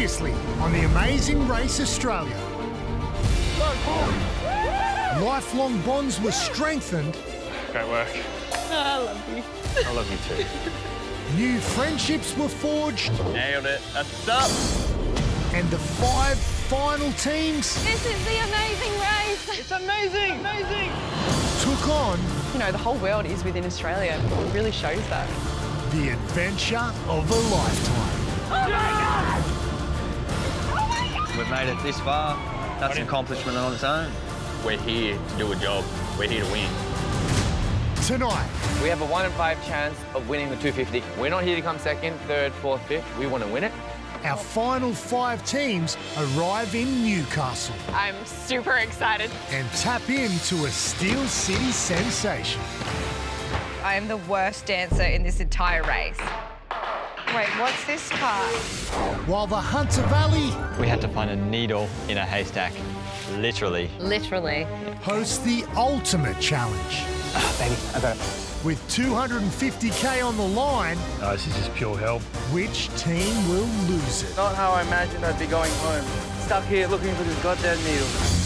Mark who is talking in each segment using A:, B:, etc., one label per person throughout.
A: Previously on The Amazing Race Australia. Lifelong bonds were strengthened.
B: Great work.
C: I love you.
B: I love you too.
A: New friendships were forged.
B: Nailed it. That's up.
A: And the 5 final teams
C: This is the amazing race.
B: It's amazing. Amazing.
A: took on
C: You know, the whole world is within Australia. It really shows that.
A: the adventure of a lifetime.
C: Oh my God!
D: We've made it this far. That's an accomplishment on its own.
B: We're here to do a job. We're here to win.
A: Tonight,
E: We have a 1 in 5 chance of winning the 250. We're not here to come second, third, fourth, fifth. We want to win it.
A: our final 5 teams arrive in Newcastle
C: I'm super excited.
A: and tap into a Steel City sensation.
F: I am the worst dancer in this entire race. Wait, what's this part?
A: While the Hunter Valley
D: We had to find a needle in a haystack, literally.
F: Literally.
A: hosts the ultimate challenge.
B: Baby, I got it.
A: With 250k on the line,
B: No, this is just pure hell.
A: which team will lose it?
G: Not how I imagined I'd be going home. Stuck here looking for this goddamn needle.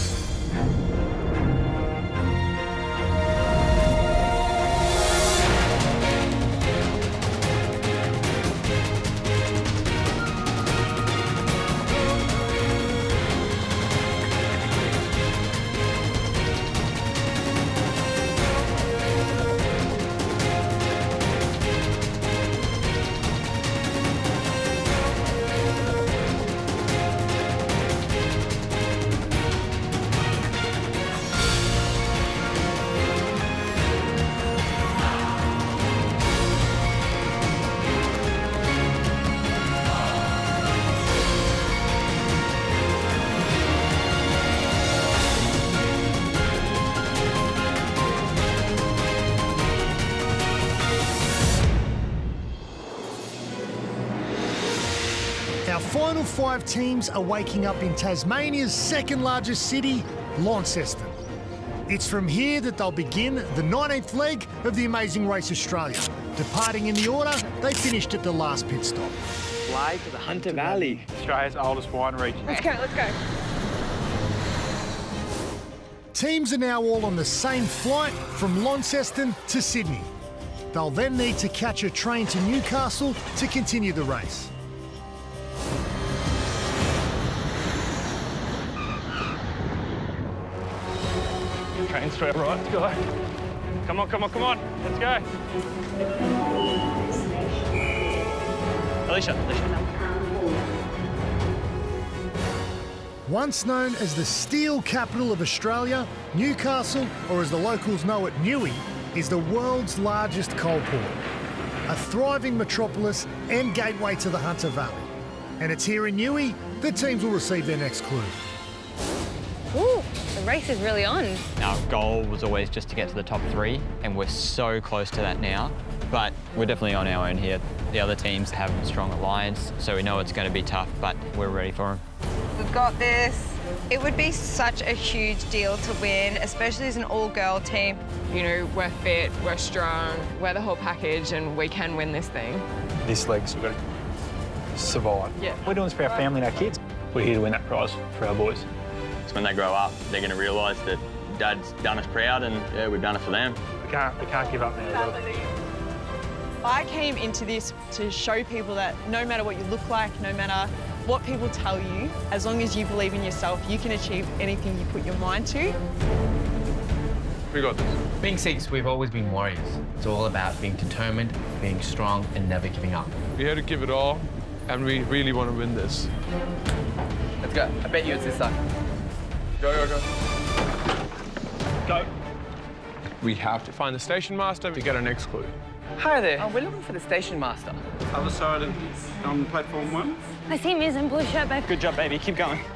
A: Our final 5 teams are waking up in Tasmania's second largest city, Launceston. It's from here that they'll begin the 19th leg of the Amazing Race Australia. Departing in the order, they finished at the last pit stop.
G: Fly to the Hunter Valley.
B: Australia's oldest wine region.
C: Let's go, let's go.
A: Teams are now all on the same flight from Launceston to Sydney. They'll then need to catch a train to Newcastle to continue the race.
B: Train straight right. Let's go. Come on, come on, come on. Let's go. Alicia.
A: Once known as the steel capital of Australia, Newcastle, or as the locals know it, Newey, is the world's largest coal port, a thriving metropolis and gateway to the Hunter Valley. And it's here in Newey that teams will receive their next clue.
F: Ooh, the race is really on.
D: Our goal was always just to get to the top 3, and we're so close to that now. But we're definitely on our own here. The other teams have a strong alliance, so we know it's going to be tough, but we're ready for them.
F: We've got this. It would be such a huge deal to win, especially as an all-girl team.
C: You know, we're fit, we're strong, we're the whole package, and we can win this thing.
B: This leg's we've got to survive.
C: Yeah.
B: We're doing this for our family and our kids. We're here to win that prize for our boys. So when they grow up, they're going to realise that Dad's done us proud and, yeah, we've done it for them. We can't give up now.
C: I came into this to show people that no matter what you look like, no matter what people tell you, as long as you believe in yourself, you can achieve anything you put your mind to.
B: We got this.
H: Being Sikhs, we've always been warriors. It's all about being determined, being strong, and never giving up.
I: We had to give it all, and we really want to win this.
E: Let's go. I bet you it's this side.
B: Go, go, go. Go.
I: We have to find the station master to get our next clue.
G: Hi there.
E: Oh, we're looking for the station master.
G: Other side of platform 1.
C: I see him in blue shirt, babe.
B: Good job, baby. Keep going.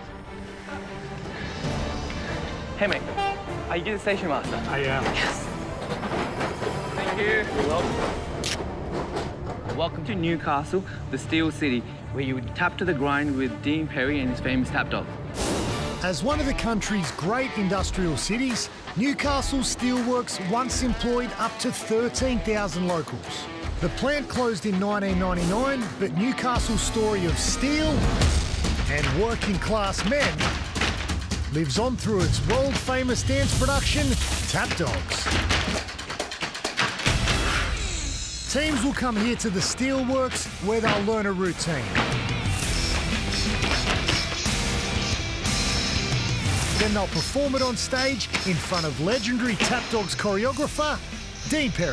E: Hey, mate. Are you the station master?
B: I am.
E: Yes. Thank you. You're welcome.
G: Welcome to Newcastle, the Steel City, where you would tap to the grind with Dean Perry and his famous tap dog.
A: As one of the country's great industrial cities, Newcastle Steelworks once employed up to 13,000 locals. The plant closed in 1999, but Newcastle's story of steel and working class men lives on through its world-famous dance production, Tap Dogs. Teams will come here to the Steelworks where they'll learn a routine. Then they'll perform it on stage in front of legendary Tap Dogs choreographer, Dean Perry.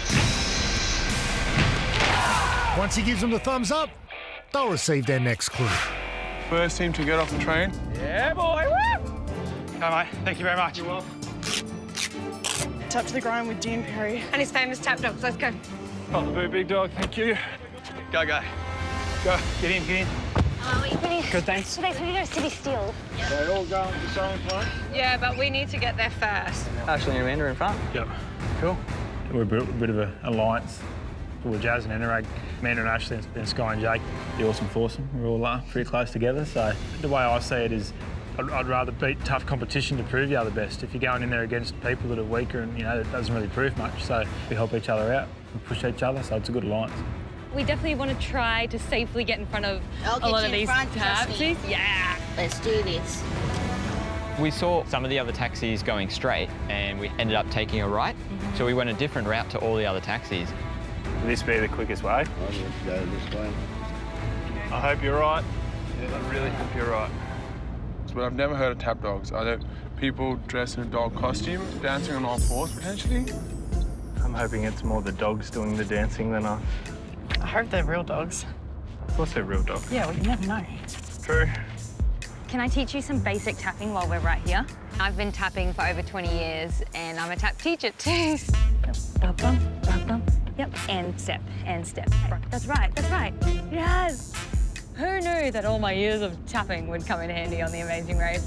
A: Once he gives them the thumbs up, they'll receive their next clue.
I: First team to get off the train.
B: Yeah, boy. Woo! Come on, mate. Thank you very much. You're welcome.
C: Tap to the grind with Dean Perry.
F: And his famous Tap Dogs. Let's go.
B: On the boot, big dog. Thank you. Go, go. Go. Get in, get in. Good, thanks.
J: Thanks. We go City Steel.
B: They all going to the same place?
F: Yeah, but we need to get there first.
B: Ashley and Amanda in front? Yep. Cool. We're a bit of an alliance with Jazz and Enerag. Amanda and Ashley and Sky and Jake, the awesome foursome. We're all pretty close together, so the way I see it is I'd rather beat tough competition to prove you're the best. If you're going in there against people that are weaker and, it doesn't really prove much, so we help each other out and push each other, so it's a good alliance.
J: We definitely want to try to safely get in front of a lot of these taxis. Yeah.
K: Let's do this.
D: We saw some of the other taxis going straight and we ended up taking a right. So we went a different route to all the other taxis.
B: Will this be the quickest way?
K: I'll just go this way.
B: I hope you're right. Yeah, I really hope you're right.
I: But I've never heard of Tap Dogs. Are there people dressed in a dog costume, dancing on all fours, potentially?
B: I'm hoping it's more the dogs doing the dancing than us.
C: I hope they're real dogs.
B: Of course they're real dogs.
C: Yeah, we never know.
B: True.
J: Can I teach you some basic tapping while we're right here?
F: I've been tapping for over 20 years and I'm a tap teacher too.
J: Bum, bum, bum, bum. Yep, and step, and step. That's right, that's right. Yes! Who knew that all my years of tapping would come in handy on The Amazing Race?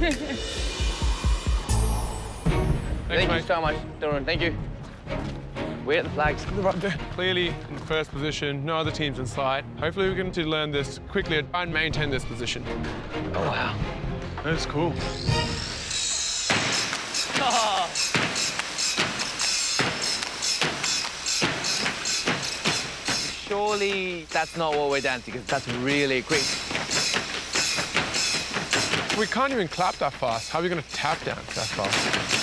E: Thank you so much, Doran. Thank you. We're at the flags.
I: Right there. Clearly in first position, no other teams in sight. Hopefully we can learn this quickly and maintain this position.
E: Oh, wow.
I: That's cool.
E: Oh. Surely that's not what we're dancing, because that's really quick.
I: We can't even clap that fast. How are we going to tap dance that fast?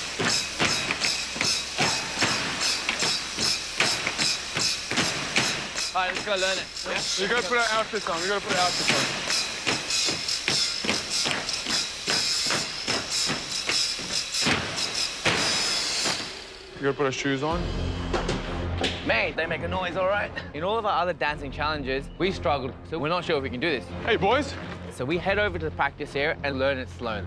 E: All right, let's go learn it.
I: Yeah. We've got to put our outfits on. We've got to put our outfits on. We've got to put our shoes on.
E: Mate, they make a noise, all right? In all of our other dancing challenges, we struggled, so we're not sure if we can do this.
I: Hey, boys.
E: So we head over to the practice area and learn it slowly.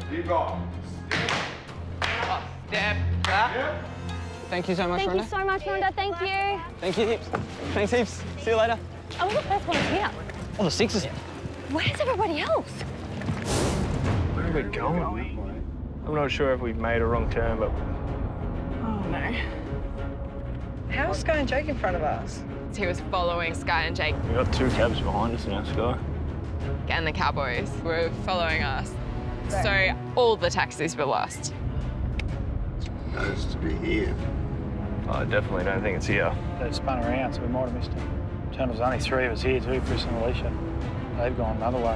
E: Step, clap.
D: Thank you so much,
J: Thank you so much, Rhonda. Thank you.
D: Tink you heaps. Thanks heaps. See you later.
J: I was the first one here.
D: Oh, the sixes.
J: Where's everybody else?
B: Where are we going? I'm not sure if we've made a wrong turn, but...
C: Oh, no. How's Sky and Jake in front of us?
L: He was following Sky and Jake.
B: We've got two cabs behind us now, Sky.
L: And the Cowboys were following us. So all the taxis were lost.
K: Nice to be here.
B: I definitely don't think it's here. They spun around, so we might have missed it. There's only three of us here, too, Chris and Alicia. They've gone another way.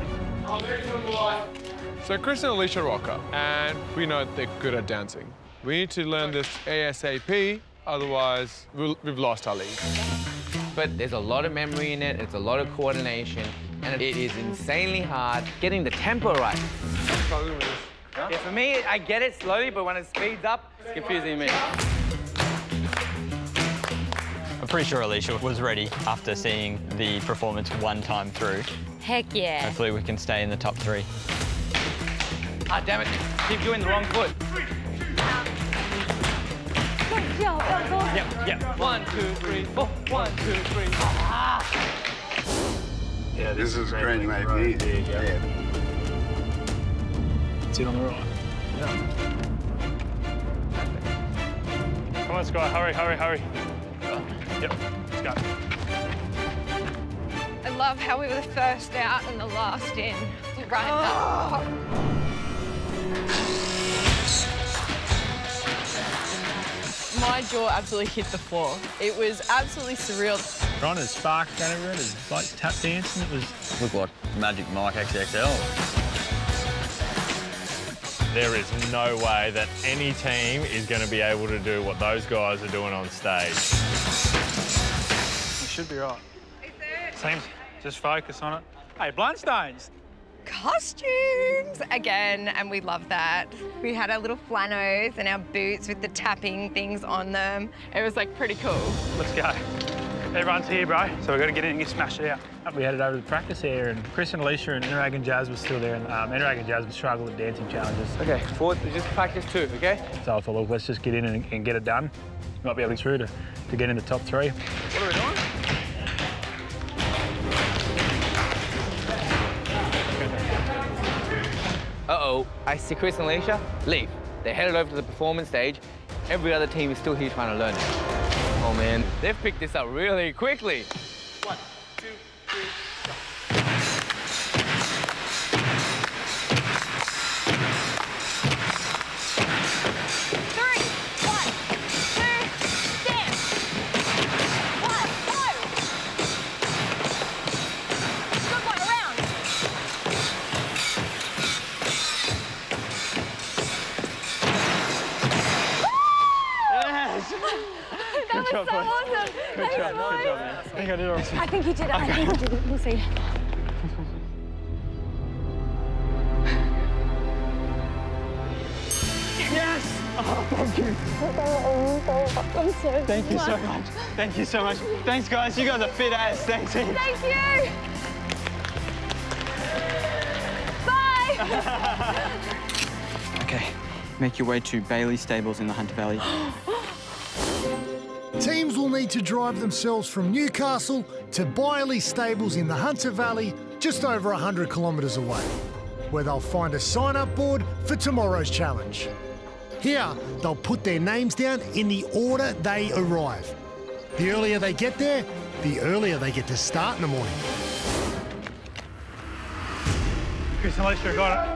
I: So Chris and Alicia rock up, and we know they're good at dancing. We need to learn this ASAP, otherwise we've lost our lead.
E: But there's a lot of memory in it, it's a lot of coordination, and it is insanely hard getting the tempo right. Yeah, for me, I get it slowly, but when it speeds up, it's confusing me.
D: I'm pretty sure Alicia was ready after seeing the performance one time through.
J: Heck yeah.
D: Hopefully we can stay in the top three.
E: Ah, damn it. Keep doing the wrong foot.
J: Good job, Uncle.
E: Yep. 1, 2, 3, 4. 1, 2, 3. Ah.
B: Yeah,
K: This is great, mate. Yeah.
B: It's in on the right. Yeah. Come on, Sky. Hurry, hurry, hurry. Yep, let's go.
F: I love how we were the first out and the last in. Right up.
C: My jaw absolutely hit the floor. It was absolutely surreal.
B: Ron, there's sparks going everywhere. There's like tap dancing. It was...
D: Looked like Magic Mike XXL.
M: There is no way that any team is going to be able to do what those guys are doing on stage.
B: It should be right. Seems, just focus on it. Hey, Blundstones.
F: Costumes again, and we love that. We had our little flannels and our boots with the tapping things on them.
L: It was like pretty cool.
B: Let's go. Everyone's here, bro, so we've got to get in and get smashed out. We headed over to the practice here, and Chris and Alicia and Enrag and Jazz were still there, and Enrag and Jazz would struggle with dancing challenges.
E: Okay, forward, just practice 2, okay?
B: So I thought, look, let's just get in and get it done. Might be able to get through to get in the top 3.
E: What are we doing? Uh-oh, I see Chris and Alicia leave. They headed over to the performance stage. Every other team is still here trying to learn it. Oh, man, they've picked this up really quickly. 1, 2, 3, go.
J: That was so awesome.
B: Good job, man. I think I did all right.
J: I think you did it. I think you did it. We'll see.
B: Yes! Oh, thank you.
J: I'm so
B: Thank you so much. Thank you so much. Thanks, guys. You guys are fit ass. Thanks.
J: Thank you. Bye.
D: Okay, make your way to Bailey Stables in the Hunter Valley.
A: Teams will need to drive themselves from Newcastle to Bailey Stables in the Hunter Valley, just over 100 kilometres away, where they'll find a sign-up board for tomorrow's challenge. Here, they'll put their names down in the order they arrive. The earlier they get there, the earlier they get to start in the morning.
B: Chris and Alicia got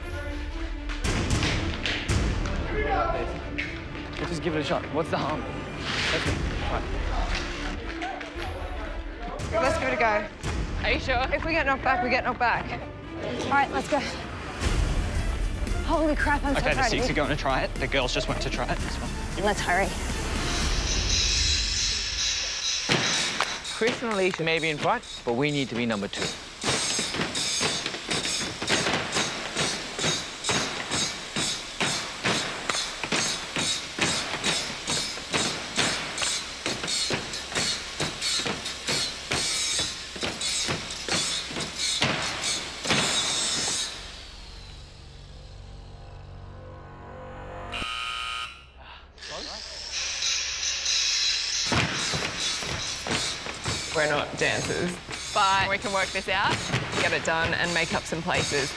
B: it.
E: Let's just give it a shot. What's the harm? Right.
F: Let's give it a go.
L: Are you sure?
F: If we get knocked back, we get knocked back.
J: All right, let's go. Holy crap, I'm so
D: Okay,
J: proud
D: the Sikhs
J: of
D: are
J: you.
D: going to try it. The girls just went to try it.
J: Let's hurry.
E: Chris and Alicia may be in front, but we need to be number 2.
L: We're not dancers, but we can work this out, get it done, and make up some places.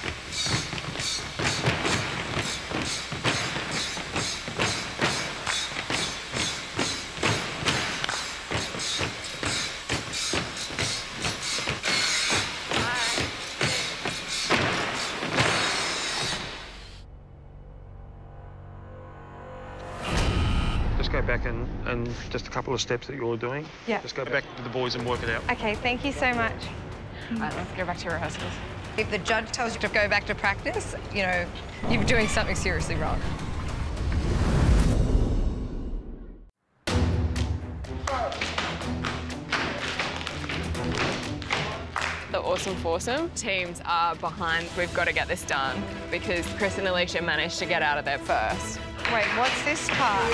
N: Just go back and just a couple of steps that you're doing.
F: Yeah.
N: Just go back to the boys and work it out.
F: Okay, thank you so much.
L: All right, let's go back to rehearsals.
F: If the judge tells you to go back to practice, you know, you're doing something seriously wrong.
L: The Awesome Foursome teams are behind. We've got to get this done because Chris and Alicia managed to get out of there first.
F: Wait, what's this part?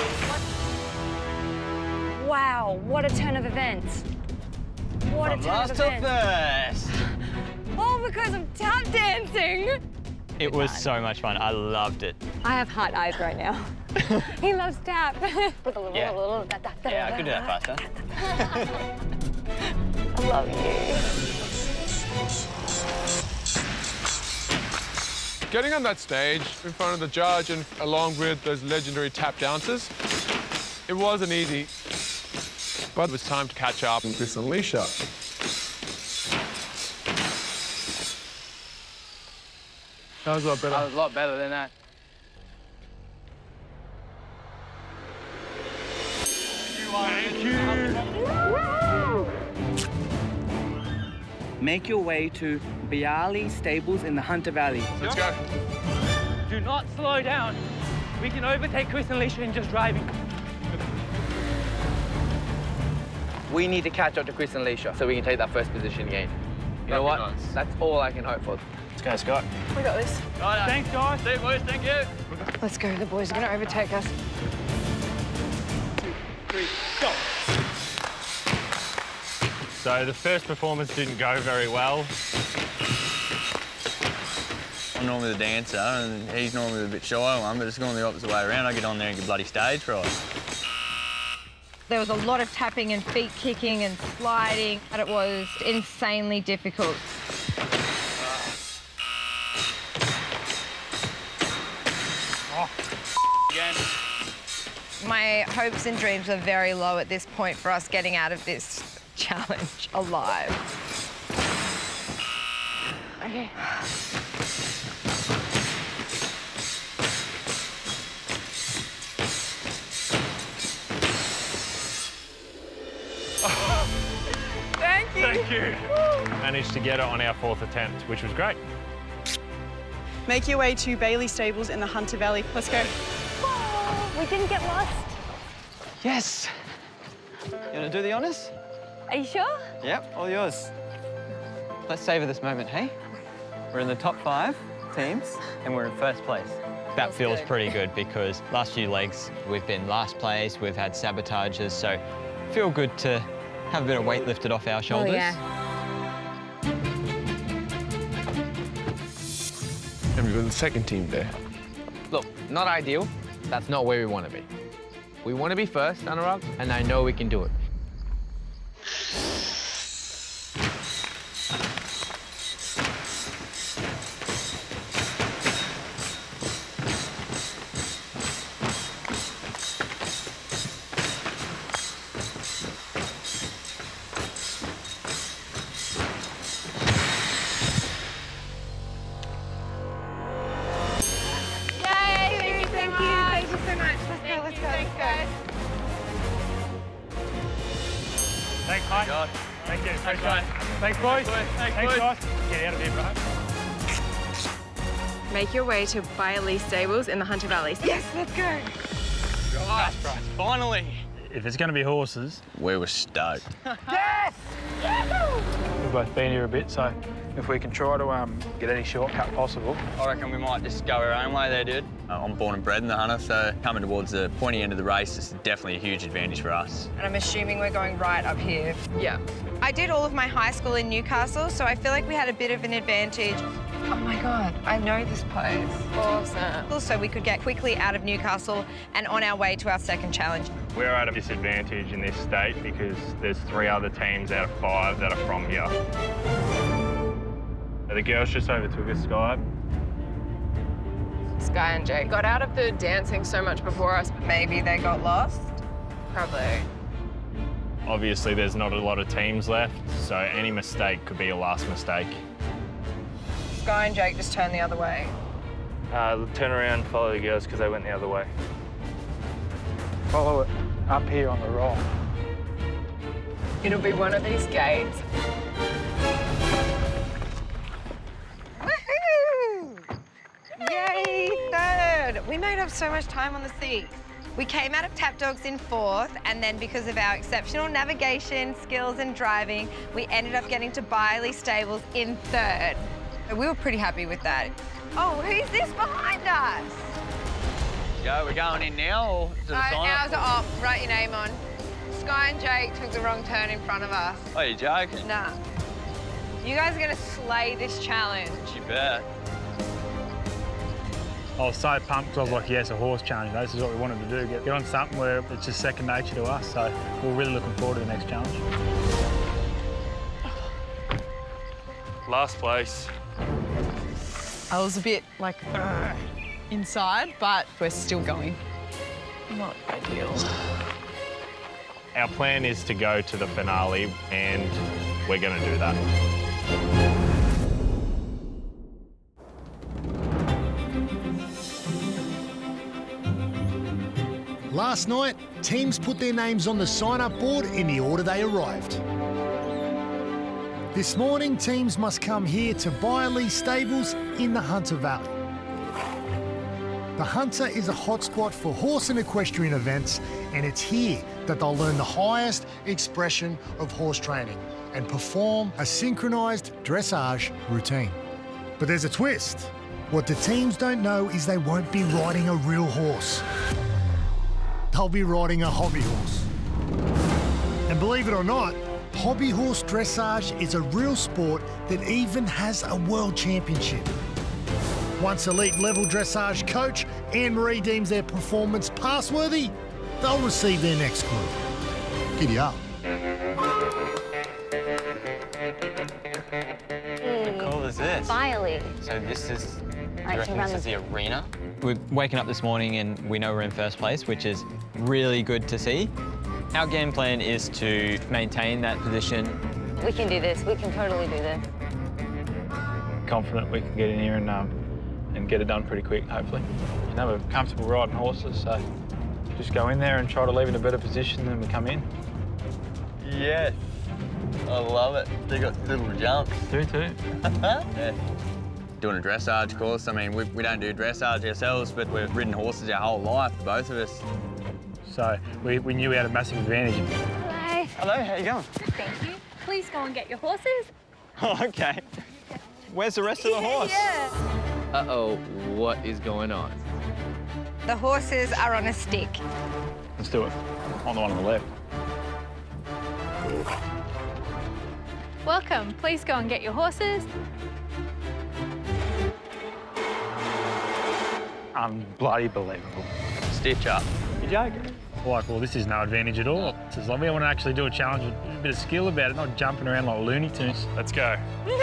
J: Wow, what a turn of events. What a turn of events. All because of tap dancing.
D: It was so much fun. I loved it.
J: I have heart eyes right now. He loves tap.
D: Yeah, I could do that faster.
J: I love you.
I: Getting on that stage in front of the judge and along with those legendary tap dancers, it wasn't easy, but it was time to catch up. And Chris and Alicia. That was a lot better.
E: That was a lot better than that.
B: Thank you.
G: Make your way to Bialy Stables in the Hunter Valley.
I: Let's go.
G: Do not slow down. We can overtake Chris and Alicia in just driving. We need to catch up to Chris and Alicia so we can take that first position again. You know what? Nice. That's all I can hope for.
B: Let's go, Scott.
C: We got this.
G: Right, thanks, guys.
I: See you, boys. Thank you.
C: Let's go. The boys are going to overtake us.
I: 2, 3, go.
M: So the first performance didn't go very well.
D: I'm normally the dancer and he's normally a bit shy one, but it's going the opposite way around. I get on there and get bloody stage fright.
F: There was a lot of tapping and feet kicking and sliding, and it was insanely difficult.
G: Oh, again.
F: My hopes and dreams were very low at this point for us getting out of this challenge alive.
C: Okay. Thank you.
M: Thank you. Managed to get it on our 4th attempt, which was great.
C: Make your way to Bialy Stables in the Hunter Valley. Let's go.
J: Oh, we didn't get lost.
D: Yes. You want to do the honours?
J: Are you sure?
D: Yep, all yours. Let's savour this moment, hey? We're in the top 5 teams and we're in first place. That feels pretty good because last few legs we've been last place, we've had sabotages, so feel good to have a bit of weight lifted off our shoulders.
J: Oh, yeah.
I: And we've got the second team there.
E: Look, not ideal. That's not where we want to be. We want to be first, Anurag, and I know we can do it.
B: Thanks, mate. God. Thank you. Thanks, mate. Thanks, boys. Thanks, guys. Get out of here, bro.
L: Make your way to Bialy Stables in the Hunter Valley.
C: Yes, let's go.
D: Right, finally.
B: If it's going to be horses...
D: We were stoked.
C: Yes!
B: We've both been here a bit, so if we can try to get any shortcut possible.
D: I reckon we might just go our own way there, dude. I'm born and bred in the Hunter, so coming towards the pointy end of the race is definitely a huge advantage for us.
F: And I'm assuming we're going right up here.
L: Yeah.
F: I did all of my high school in Newcastle, so I feel like we had a bit of an advantage. Oh my God, I know this place.
L: Awesome.
F: Also, we could get quickly out of Newcastle and on our way to our second challenge.
M: We're at a disadvantage in this state because there's 3 other teams out of 5 that are from here. The girls just overtook us, Sky.
L: Sky and Jake got out of the dancing so much before us.
F: Maybe they got lost?
L: Probably.
M: Obviously, there's not a lot of teams left, so any mistake could be a last mistake.
F: Sky and Jake just turned the other way.
B: Turn around, follow the girls because they went the other way. Follow it up here on the right.
L: It'll be one of these gates.
F: Yay, third! We made up so much time on the seat. We came out of Tap Dogs in 4th, and then because of our exceptional navigation, skills and driving, we ended up getting to Bialy Stables in 3rd. We were pretty happy with that. Oh, who's this behind us?
D: Go, we're going in now, or is it a sign
F: Ours
D: up?
F: are off. Write your name on. Sky and Jake took the wrong turn in front of us.
D: Oh, you're joking?
F: Nah. You guys are gonna slay this challenge.
D: You bet.
B: I was so pumped because I was like, yes, a horse challenge. This is what we wanted to do, get on something where it's just second nature to us. So we're really looking forward to the next challenge.
M: Last place.
C: I was a bit like inside, but we're still going. Not ideal.
M: Our plan is to go to the finale, and we're going to do that.
A: Last night, teams put their names on the sign-up board in the order they arrived. This morning, teams must come here to Byerley Stables in the Hunter Valley. The Hunter is a hotspot for horse and equestrian events, and it's here that they'll learn the highest expression of horse training and perform a synchronised dressage routine. But there's a twist. What the teams don't know is they won't be riding a real horse. They'll be riding a hobby horse. And believe it or not, hobby horse dressage is a real sport that even has a world championship. Once elite level dressage coach Anne-Marie deems their performance pass-worthy, they'll receive their next clue. Giddy up.
D: How cool is this?
J: Byerley.
D: So this is,
J: I
D: you
J: can
D: reckon
J: run
D: this is
J: the-
D: the arena? We're waking up this morning and we know we're in first place, which is really good to see. Our game plan is to maintain that position.
J: We can do this. We can totally do this.
B: Confident we can get in here and get it done pretty quick, hopefully. You know, we're comfortable riding horses, so just go in there and try to leave in a better position than we come in.
D: Yes. I love it. They got little jumps.
B: Do too.
D: Yeah. Doing a dressage course. I mean, we don't do dressage ourselves, but we've ridden horses our whole life, both of us.
B: So we knew we had a massive advantage.
J: Hello.
D: Hello, how you going?
J: Thank you. Please go and get your horses.
D: Oh, okay. Where's the rest of the horse?
G: Uh-oh, what is going on?
F: The horses are on a stick.
B: Let's do it. On the one on the left.
J: Welcome. Please go and get your horses.
B: Bloody believable.
D: Stitch up.
B: You joking? Like, well, this is no advantage at all. It's as long as we want to actually do a challenge with a bit of skill about it, not jumping around like Looney Tunes.
M: Let's go.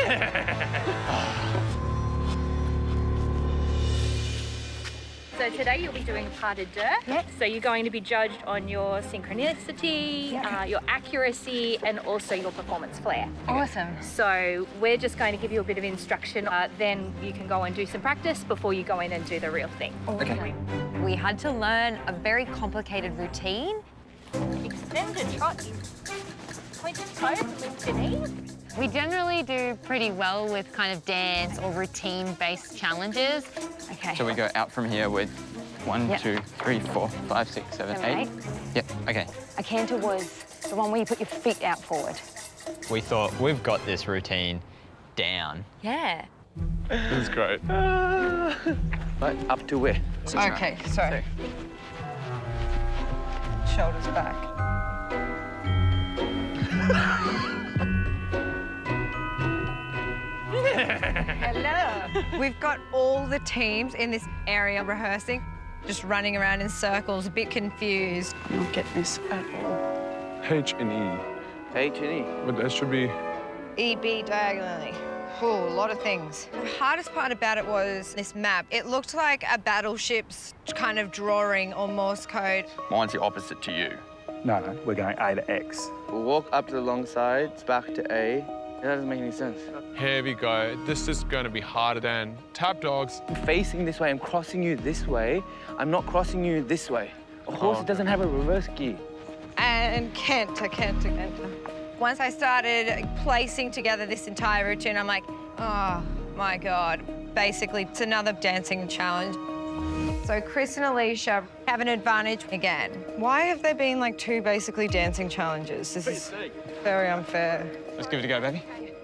O: So today you'll be doing parted dirt.
J: Yep.
O: So you're going to be judged on your synchronicity, your accuracy, and also your performance flair.
J: Awesome.
O: So we're just going to give you a bit of instruction. Then you can go and do some practice before you go in and do the real thing.
F: Okay. We had to learn a very complicated routine.
O: Extended trot. Pointed toes, lift your knees.
P: We generally do pretty well with kind of dance or routine-based challenges.
J: Okay.
D: So we go out from here with 1,
J: Yep.
D: 2, 3, 4, 5, 6, 7, 8. Yep, okay.
J: A canter was the one where you put your feet out forward.
D: We thought we've got this routine down.
J: Yeah.
I: This is great.
G: But up to where?
F: Okay, so shoulders back. Hello. We've got all the teams in this area rehearsing, just running around in circles, a bit confused.
C: I don't get this at all.
I: H and E.
G: H and E.
I: But that should be...
F: EB diagonally. Oh, a lot of things. The hardest part about it was this map. It looked like a battleship's kind of drawing or Morse code.
D: Mine's the opposite to you.
B: No, we're going A to X.
G: We'll walk up to the long side, back to A. That doesn't make any sense.
I: Here we go. This is going to be harder than tap dogs.
G: I'm facing this way, I'm crossing you this way. I'm not crossing you this way. A horse doesn't have a reverse gear.
F: And canter. Once I started placing together this entire routine, I'm like, oh my God. Basically, it's another dancing challenge. So Chris and Alicia have an advantage again. Why have there been like 2 basically dancing challenges? This is very unfair.
D: Let's give it a go, baby.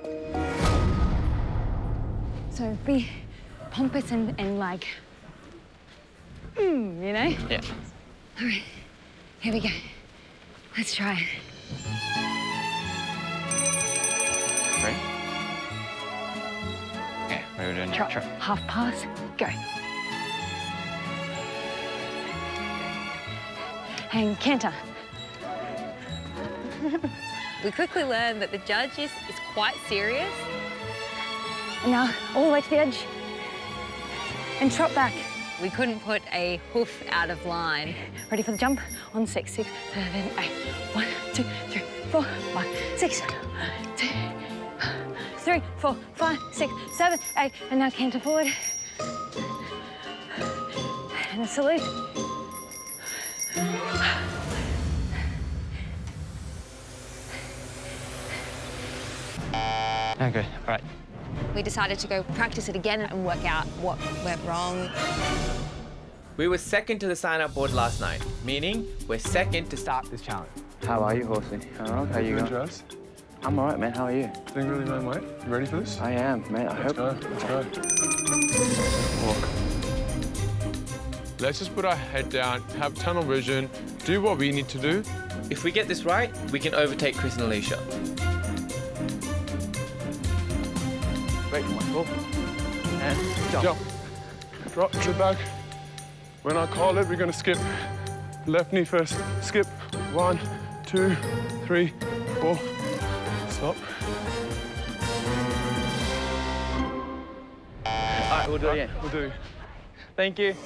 J: So be pompous and like, you know?
D: Yeah.
J: All right, here we go. Let's try it.
D: 3. Okay, what are we doing now?
J: Trot, half pass, go. And canter.
P: We quickly learned that the judge is quite serious.
J: And now all the way to the edge. And trot back.
P: We couldn't put a hoof out of line.
J: Ready for the jump? On 6, 6, 7, 8. 1, 2, 3, 4, 5, 6, 2, 3, 4, 5, 6, 7, 8. And now canter forward. And a salute.
D: Okay, all right.
J: We decided to go practice it again and work out what went wrong.
E: We were second to the sign-up board last night, meaning we're second to start this challenge.
G: How are you, Horsey? All right, how you going?
I: Jazz?
G: I'm all right, man. How are you?
I: Doing really well, mate. You ready for this?
G: I am, mate. I hope.
I: Let's go. Walk. Let's just put our head down, have tunnel vision, do what we need to do.
E: If we get this right, we can overtake Chris and Alicia.
G: Wait for my call. And jump.
I: Drop to the back. When I call it, we're going to skip. Left knee first. Skip. 1, 2, 3, 4. Stop.
G: All right, we'll do it again.
I: We'll do.
G: Thank you.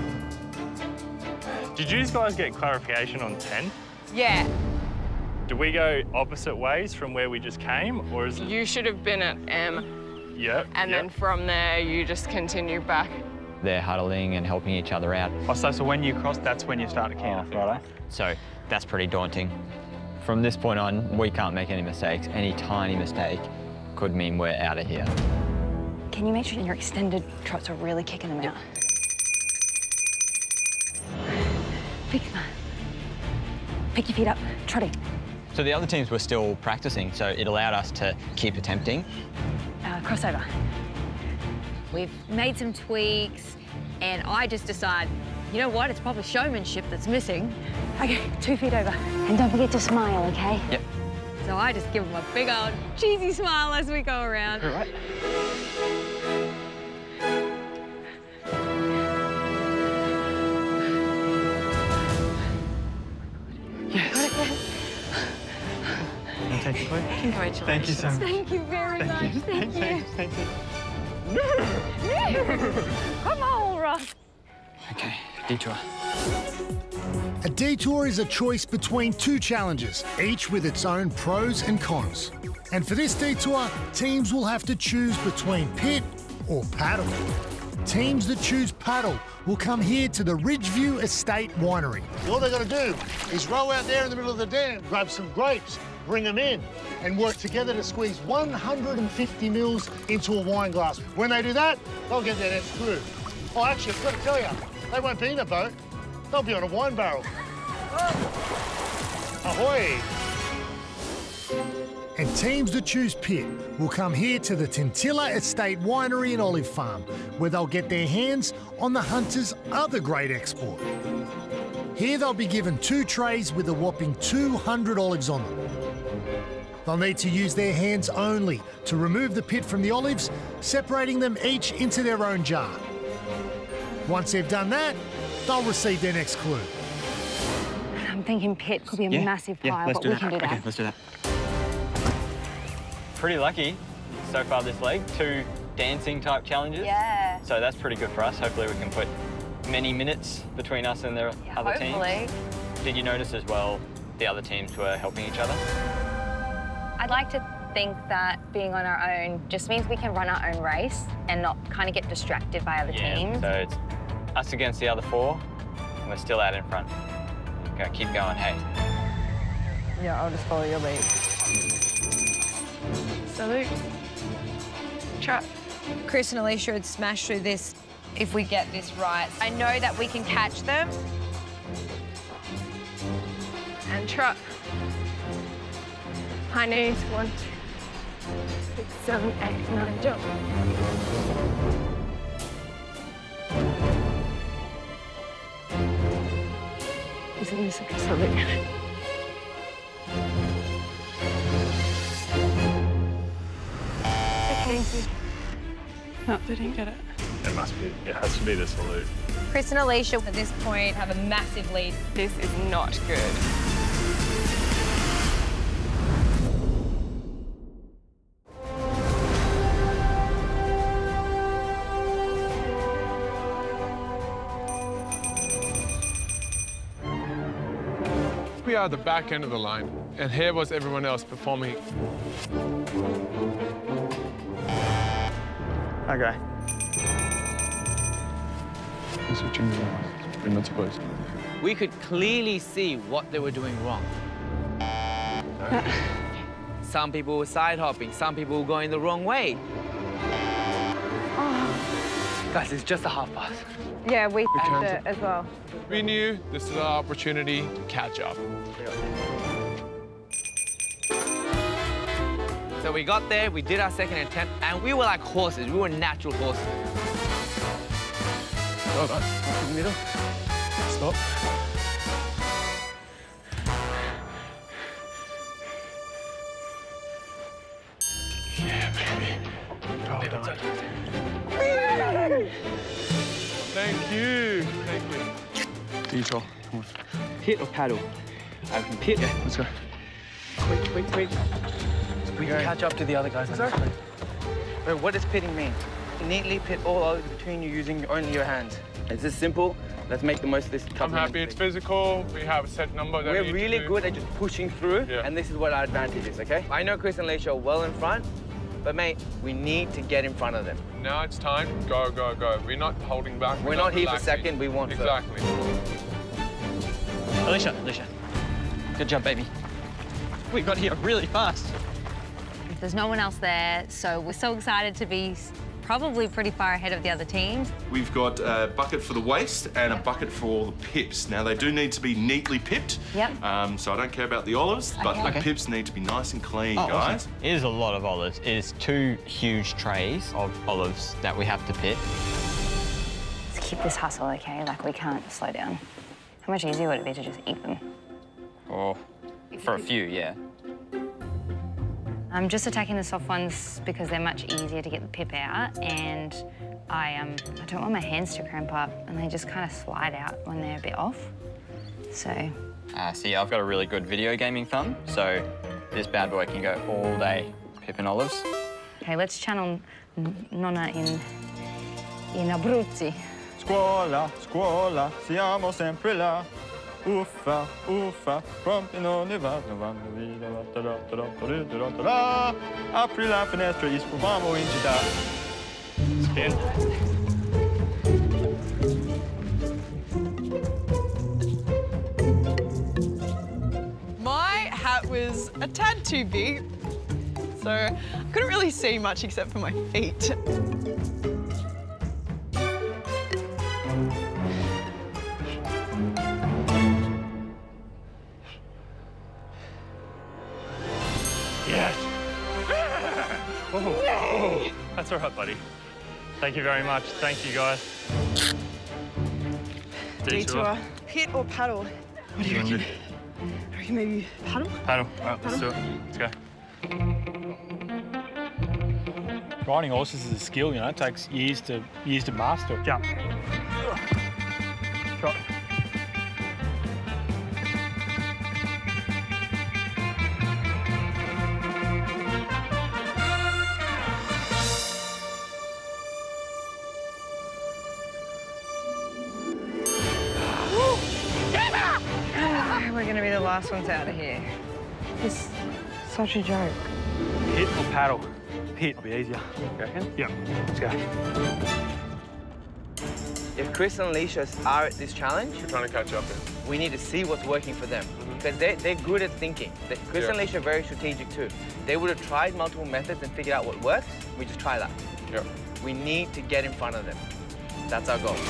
M: Did you guys get clarification on 10?
L: Yeah.
M: Do we go opposite ways from where we just came, or is it...
L: You should have been at M.
M: Yep.
L: And then from there, you just continue back.
D: They're huddling and helping each other out.
B: Oh, so when you cross, that's when you start to count, right?
D: So that's pretty daunting. From this point on, we can't make any mistakes. Any tiny mistake could mean we're out of here.
J: Can you make sure your extended trots are really kicking them out? Big smile. Pick your feet up, trotting.
D: So the other teams were still practicing, so it allowed us to keep attempting.
J: Crossover. We've made some tweaks, and I just decide, you know what, it's probably showmanship that's missing. Okay, 2 feet over. And don't forget to smile, okay?
D: Yep.
J: So I just give them a big old cheesy smile as we go around.
D: All right.
B: Take a quick.
L: Congratulations.
B: Thank you so much.
J: Thank you very much. Thank you.
B: Thank you.
J: Come on, Ross.
D: Okay, detour.
A: A detour is a choice between 2 challenges, each with its own pros and cons. And for this detour, teams will have to choose between pit or paddle. Teams that choose paddle will come here to the Ridgeview Estate Winery.
Q: All they've got to do is row out there in the middle of the dam, grab some grapes, bring them in, and work together to squeeze 150 mils into a wine glass. When they do that, they'll get their next clue. Oh, actually, I've got to tell you, they won't be in a boat. They'll be on a wine barrel. Ahoy!
A: And teams that choose pit will come here to the Tintilla Estate Winery and Olive Farm, where they'll get their hands on the Hunter's other great export. Here they'll be given 2 trays with a whopping 200 olives on them. They'll need to use their hands only to remove the pit from the olives, separating them each into their own jar. Once they've done that, they'll receive their next clue.
J: I'm thinking pit could be a massive pile, but we can do that.
D: Okay, let's do that. Pretty lucky so far this leg. 2 dancing type challenges.
J: Yeah.
D: So that's pretty good for us. Hopefully we can put many minutes between us and the other
J: hopefully.
D: teams. Did you notice as well the other teams were helping each other?
J: I'd like to think that being on our own just means we can run our own race and not kind of get distracted by other teams.
D: So it's us against the other 4, and we're still out in front. Go, keep going, hey.
C: Yeah, I'll just follow your lead. Salute. Trot.
F: Chris and Alicia would smash through this if we get this right. I know that we can catch them.
L: And trot. High knees. 1, 2, 6, 7, 8, 9, jump. Isn't this a salute? Thank you. No, they didn't get it.
M: It has to be the salute.
F: Chris and Alicia at this point have a massive lead.
L: This is not good.
I: We are at the back end of the line, and here was everyone else performing.
B: Okay.
I: Switching You're not supposed to.
E: We could clearly see what they were doing wrong.
G: Some people were side hopping. Some people were going the wrong way.
F: Oh.
G: Guys, it's just a half pass.
F: Yeah, we
I: had
F: it as well.
I: We knew this is our opportunity to catch up.
G: So we got there, we did our second attempt, and we were like horses. We were natural horses.
I: Well done. In the middle. Stop. Yeah, baby. Well done. Thank you. Thank you. Detour. Come on.
G: Pit or paddle? I can pit.
I: Yeah, let's go.
G: Quick. We can catch up to the other guys.
I: Exactly.
G: Bro, what does pitting mean? Neatly pit all olives between you using only your hands. It's this simple. Let's make the most of this.
I: I'm happy it's physical. We have a set number that
G: we're really good at just pushing through, and this is what our advantage is, okay? I know Chris and Leisha are well in front, but mate, we need to get in front of them.
I: Now it's time. Go, go, go. We're not holding back.
G: We're not here for second. We want
I: exactly.
D: Alicia, good job, baby. We got here really fast.
J: There's no one else there, so we're so excited to be probably pretty far ahead of the other teams.
R: We've got a bucket for the waste and a bucket for all the pips. Now, they do need to be neatly pipped.
J: Yep.
R: So I don't care about the olives, but the pips need to be nice and clean, guys.
D: Awesome. It is a lot of olives. It is 2 huge trays of olives that we have to pit.
J: Let's keep this hustle, okay? Like, we can't slow down. How much easier would it be to just eat them?
D: Oh, for a few, yeah.
J: I'm just attacking the soft ones because they're much easier to get the pip out, and I don't want my hands to cramp up, and they just kind of slide out when they're a bit off. So.
D: See, I've got a really good video gaming thumb, so this bad boy can go all day pipping olives.
J: Okay, let's channel Nonna in Abruzzi.
S: Scuola, scuola, siamo sempre là. Uffa, uffa, rompiano nevado, vanno via, apri la finestra e spumiamo in città.
B: Spin.
C: My hat was a tad too big, so I couldn't really see much except for my feet.
B: Yes. Oh, that's all right, buddy. Thank you very much. Thank you, guys.
C: Detour. Pit or paddle? What do you reckon? I reckon maybe paddle?
B: Paddle. All right, let's do it. Let's go. Riding horses is a skill, you know. It takes years to master. Jump. Trot.
F: We're going to be the last ones out of here. It's such a joke.
B: Pit or paddle? Pit will be easier. You reckon? Yep. Let's go.
G: If Chris and Leisha are at this challenge,
I: we're trying to catch up.
G: We need to see what's working for them because they're good at thinking. Chris and Leisha are very strategic too. They would have tried multiple methods and figured out what works. We just try that.
I: Yep.
G: We need to get in front of them. That's our goal.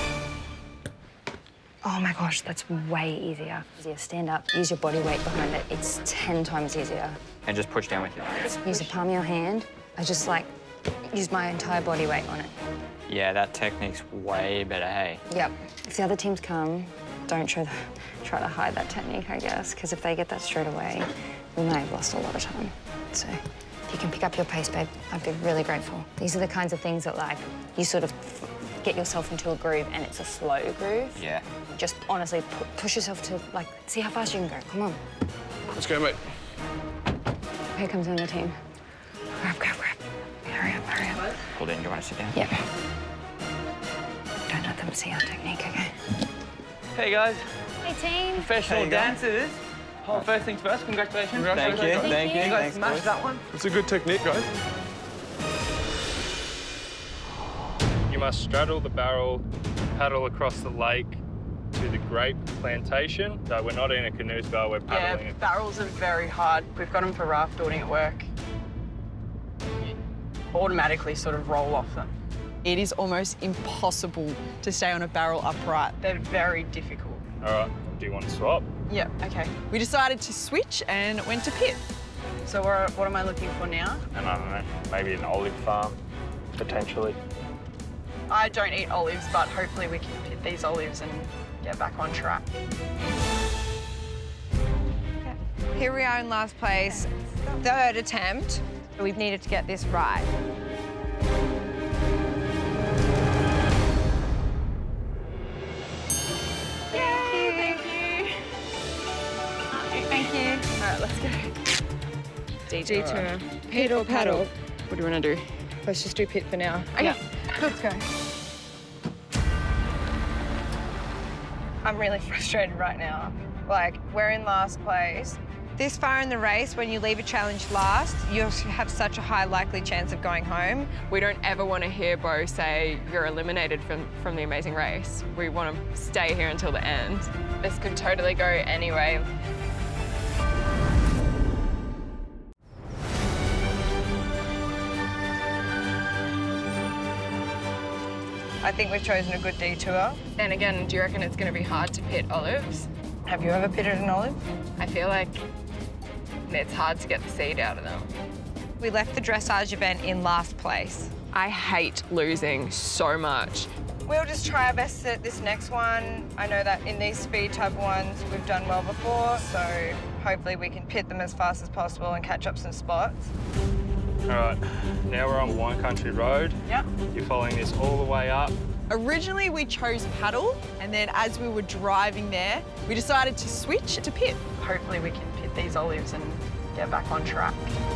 J: Oh my gosh, that's way easier. Stand up, use your body weight behind it. It's 10 times easier.
D: And just push down with it.
J: Use the palm of your hand. I just like use my entire body weight on it.
D: Yeah, that technique's way better, hey?
J: Yep. If the other teams come, don't try to hide that technique, I guess, because if they get that straight away, we may have lost a lot of time. So if you can pick up your pace, babe, I'd be really grateful. These are the kinds of things that, like, you sort of get yourself into a groove and it's a slow groove.
D: Yeah.
J: Just honestly push yourself to, like, see how fast you can go. Come on.
I: Let's go, mate.
J: Here comes another team. Grab. Hurry up.
D: Hold in, do you want to sit down?
J: Yep. Don't let them see our technique, okay?
G: Hey, guys.
J: Hey, team.
G: Professional dancers. Oh, first things first, congratulations.
D: Thank you.
G: You guys smashed that one.
I: It's a good technique, guys.
B: You must straddle the barrel, paddle across the lake,
M: to the grape plantation. So we're not in a canoe spell, we're paddling.
C: Yeah, barrels are very hard. We've got them for raft building at work. You automatically sort of roll off them. It is almost impossible to stay on a barrel upright. They're very difficult.
M: All right, do you want to swap?
C: Yeah, okay. We decided to switch and went to pit. So what am I looking for now?
M: And I don't know, maybe an olive farm, potentially.
C: I don't eat olives, but hopefully we can pit these olives and get back on track.
F: Here we are in last place, third attempt. We've needed to get this right.
C: Thank you. Thank you. All right, let's go. Detour. Pit or paddle? What do you want to do? Let's just do pit for now. Okay, yeah. Let's go.
F: I'm really frustrated right now. Like, we're in last place. This far in the race, when you leave a challenge last, you have such a high likely chance of going home.
L: We don't ever want to hear Bo say you're eliminated from the amazing race. We want to stay here until the end. This could totally go anyway.
F: I think we've chosen a good detour.
L: And again, do you reckon it's going to be hard to pit olives?
F: Have you ever pitted an olive?
L: I feel like it's hard to get the seed out of them.
F: We left the dressage event in last place.
L: I hate losing so much.
F: We'll just try our best at this next one. I know that in these speed type ones, we've done well before, so hopefully we can pit them as fast as possible and catch up some spots.
M: All right, now we're on Wine Country Road.
C: Yep.
M: You're following this all the way up.
C: Originally, we chose paddle, and then as we were driving there, we decided to switch to pit. Hopefully we can pit these olives and get back on track.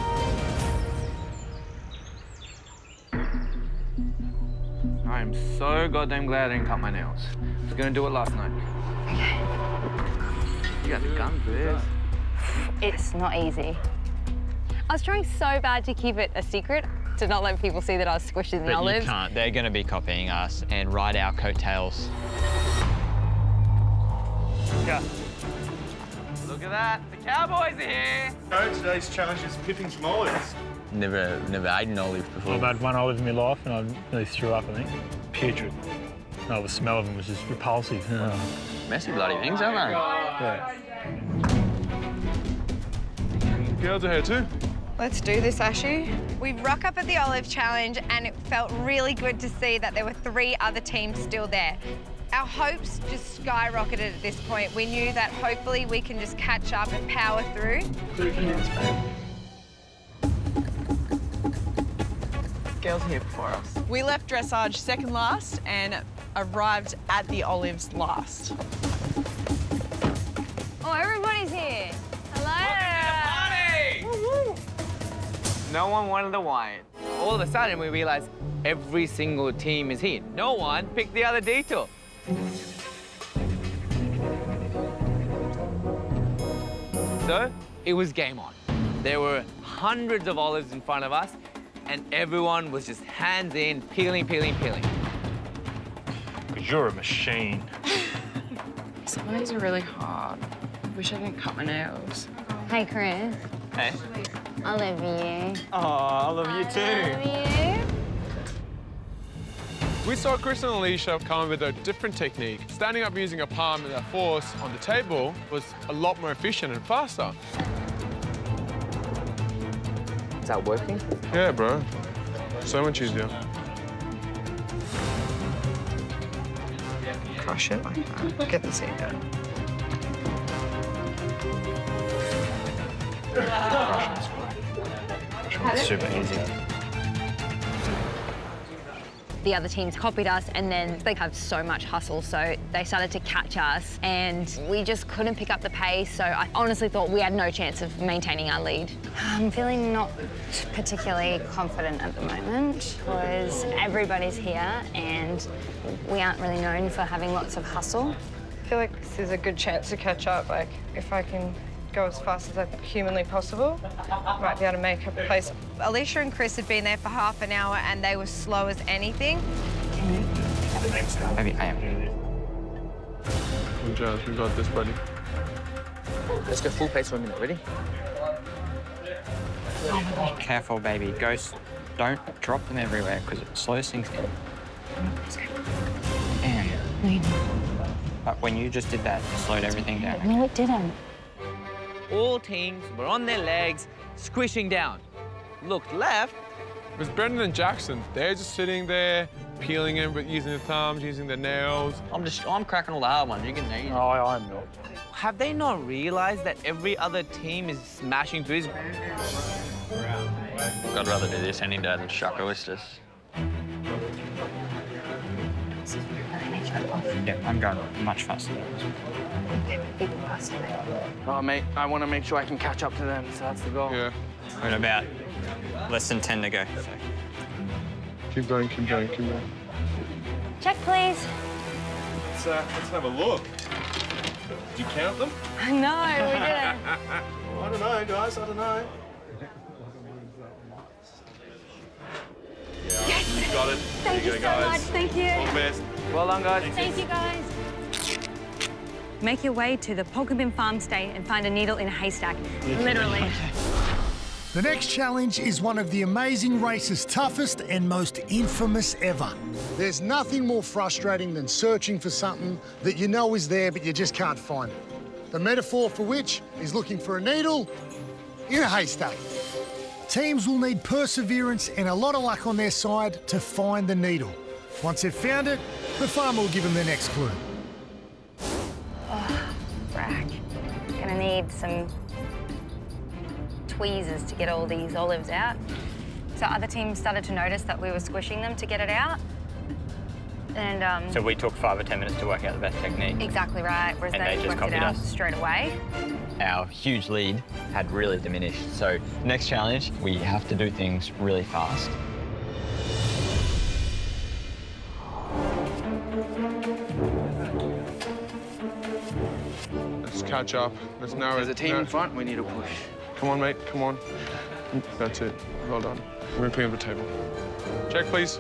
E: I am so goddamn glad I didn't cut my nails. I was gonna do it last night. Okay. You got the gun for this.
P: It's not easy. I was trying so bad to keep it a secret, to not let people see that I was squishing the olives.
D: You can't. They're going to be copying us and ride our coattails.
M: Yeah.
E: Look at that. The Cowboys are here.
I: No, today's challenge is pipping some olives.
D: Never ate an olive before.
B: I've had one olive in my life and I nearly threw up, I think. Putrid. Oh, the smell of them was just repulsive.
D: Messy bloody things, aren't they?
B: Yeah.
I: Girls are here too.
F: Let's do this, Ashy. We rock up at the Olive Challenge and it felt really good to see that there were 3 other teams still there. Our hopes just skyrocketed at this point. We knew that hopefully we can just catch up and power through.
C: Girls here before us. We left dressage second last and arrived at the olives last.
J: Oh, everybody's here. Hello.
E: No one wanted the wine. All of a sudden, we realized every single team is here. No one picked the other detour. So, it was game on. There were hundreds of olives in front of us, and everyone was just hands in, peeling.
M: Because you're a machine.
L: Some of these are really hard. Wish I didn't cut my nails.
P: Hey, Chris.
E: Hey.
P: I love you.
S: Oh, I love you too.
I: We saw Chris and Alicia come up with a different technique. Standing up using a palm and a force on the table was a lot more efficient and faster.
E: Is that working?
I: Yeah, bro. So much easier.
F: Crush it like that. Get the seed down.
B: It's super easy.
P: The other teams copied us and then they have so much hustle, so they started to catch us and we just couldn't pick up the pace, so I honestly thought we had no chance of maintaining our lead.
J: I'm feeling not particularly confident at the moment because everybody's here and we aren't really known for having lots of hustle.
F: I feel like this is a good chance to catch up. Like, if I can go as fast as humanly possible, I might be able to make up a place. Alicia and Chris had been there for half an hour and they were slow as anything.
E: Maybe I am.
I: Jazz, we got this, buddy.
G: Let's go full pace for a minute. Ready?
D: Careful, baby. Ghost, don't drop them everywhere because it slows things down. And, but when you just did that, it slowed everything down.
J: No, it didn't.
G: All teams were on their legs, squishing down. Looked left.
I: It was Brendan and Jackson. They're just sitting there, peeling them, but using their thumbs, using their nails.
D: I'm cracking all the hard ones. You can eat.
B: Oh, I'm not.
G: Have they not realized that every other team is smashing through his...
D: I'd rather do this any day than shuck oysters. Yeah, I'm going much faster.
G: Oh, mate, I want to make sure I can catch up to them, so that's the goal.
I: Yeah.
D: We're about less than 10 to go. So.
I: Keep going, keep going, keep going.
J: Check, please.
R: Let's have a look. Did you count them?
J: No, we didn't.
R: I don't know, guys, I don't know. Yeah,
J: Yes!
R: you got it.
J: Thank you
R: go,
J: so
R: guys.
J: much. Thank you.
R: All the best.
G: Well done, guys.
J: Thank you, guys.
P: Make your way to the Pulkabin farm stay and find a needle in a haystack. Literally.
A: The next challenge is one of the amazing race's toughest and most infamous ever. There's nothing more frustrating than searching for something that you know is there but you just can't find it. The metaphor for which is looking for a needle in a haystack. Teams will need perseverance and a lot of luck on their side to find the needle. Once they've found it, the farmer will give them their next clue.
P: Oh, frack. Gonna need some tweezers to get all these olives out. So other teams started to notice that we were squishing them to get it out. And
D: So we took 5 or 10 minutes to work out the best technique.
P: exactly right, whereas
D: And
P: they
D: they just
P: worked it
D: copied
P: out
D: us.
P: straight away.
D: Our huge lead had really diminished. So next challenge, we have to do things really fast.
I: Let's catch up. Let's narrow it.
G: There's a team in front, we need to push.
I: Come on, mate, come on. That's it. Well done. We're gonna clean up the table. Check, please.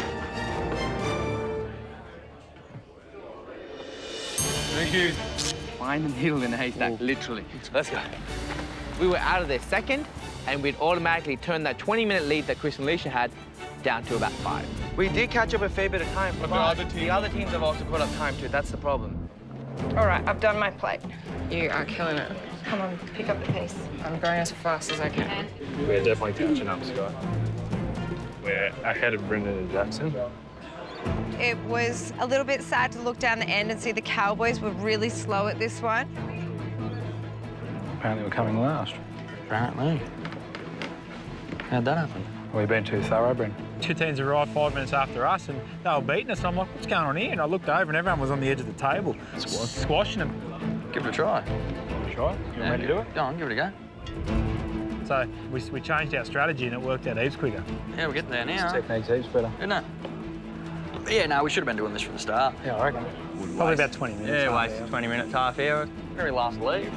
I: Thank you.
G: Find the needle in the haystack, literally. Let's go. We were out of there second, and we'd automatically turned that 20-minute lead that Chris and Alicia had down to about 5. We did catch up a fair bit of time, but the other teams have also caught up time too. That's the problem.
F: All right, I've done my plate.
L: You are killing it.
F: Come on, pick up the pace.
L: I'm going as fast as I can.
B: We're definitely catching up, Scott. We're ahead of Brendan and Jackson.
F: It was a little bit sad to look down the end and see the Cowboys were really slow at this one.
B: Apparently we're coming last.
D: Apparently. How'd that happen?
B: We've been too thorough, Brendan. 2 teams arrived 5 minutes after us and they were beating us. I'm like, what's going on here? And I looked over and everyone was on the edge of the table. Squashing them.
D: Give it a try.
B: Try? You ready to do it?
D: Go on, give it a go.
B: So we changed our strategy and it worked out heaps quicker.
D: Yeah, we're getting there now.
B: This technique's heaps better.
D: Isn't it? Yeah, no, we should have been doing this from the start.
B: Yeah, I reckon. Probably about 20 minutes.
D: Yeah, wasted 20 minutes, half hour. Very last lead.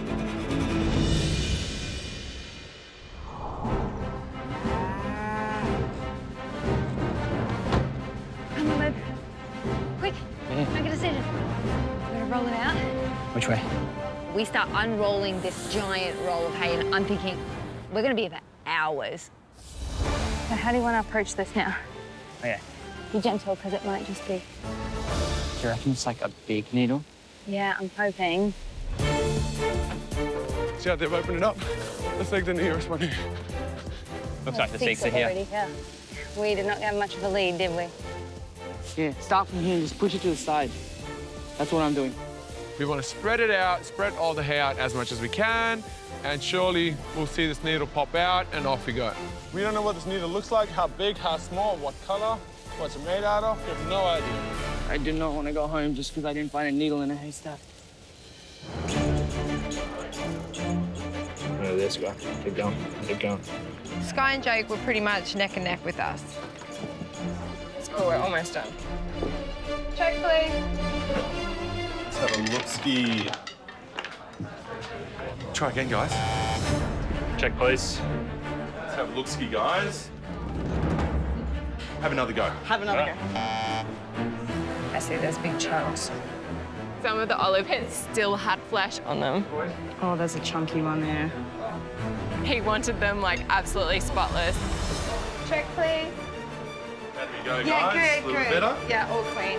P: Come on, babe. Quick, make a decision. We're gonna roll it out.
D: Which way?
P: We start unrolling this giant roll of hay, and I'm thinking, we're gonna be here for hours. So how do you want to approach this now?
D: Okay.
P: Be gentle, because it might just be...
D: Do you reckon it's like a big needle?
P: Yeah, I'm hoping.
I: See how they've opened it up? Let's take the nearest one here.
D: Looks like the
P: Six
D: seats are here.
P: already here. We did not have much of a lead, did we?
G: Yeah, start from here and just push it to the side. That's what I'm doing.
I: We want to spread it out, spread all the hay out as much as we can, and surely we'll see this needle pop out and off we go. We don't know what this needle looks like, how big, how small, what color, what's it made out of. We have no idea.
G: I did not want to go home just because I didn't find a needle in a haystack.
B: Oh, this guy. Keep going. Keep going.
F: Sky and Jake were pretty much neck and neck with us.
L: It's cool, we're almost done.
F: Check, please.
R: Let's have a look-ski. Try again, guys.
B: Check, please.
R: Let's have a look-ski, guys. Have another go.
L: Have another go. I see those big chunks. Some of the olive pits still had flesh on them.
C: Oh, there's a chunky one there.
L: He wanted them like absolutely spotless.
F: Check, please.
R: There we go,
F: Yeah,
R: guys.
F: good,
R: a little
F: good.
R: bit better.
F: Yeah, all clean.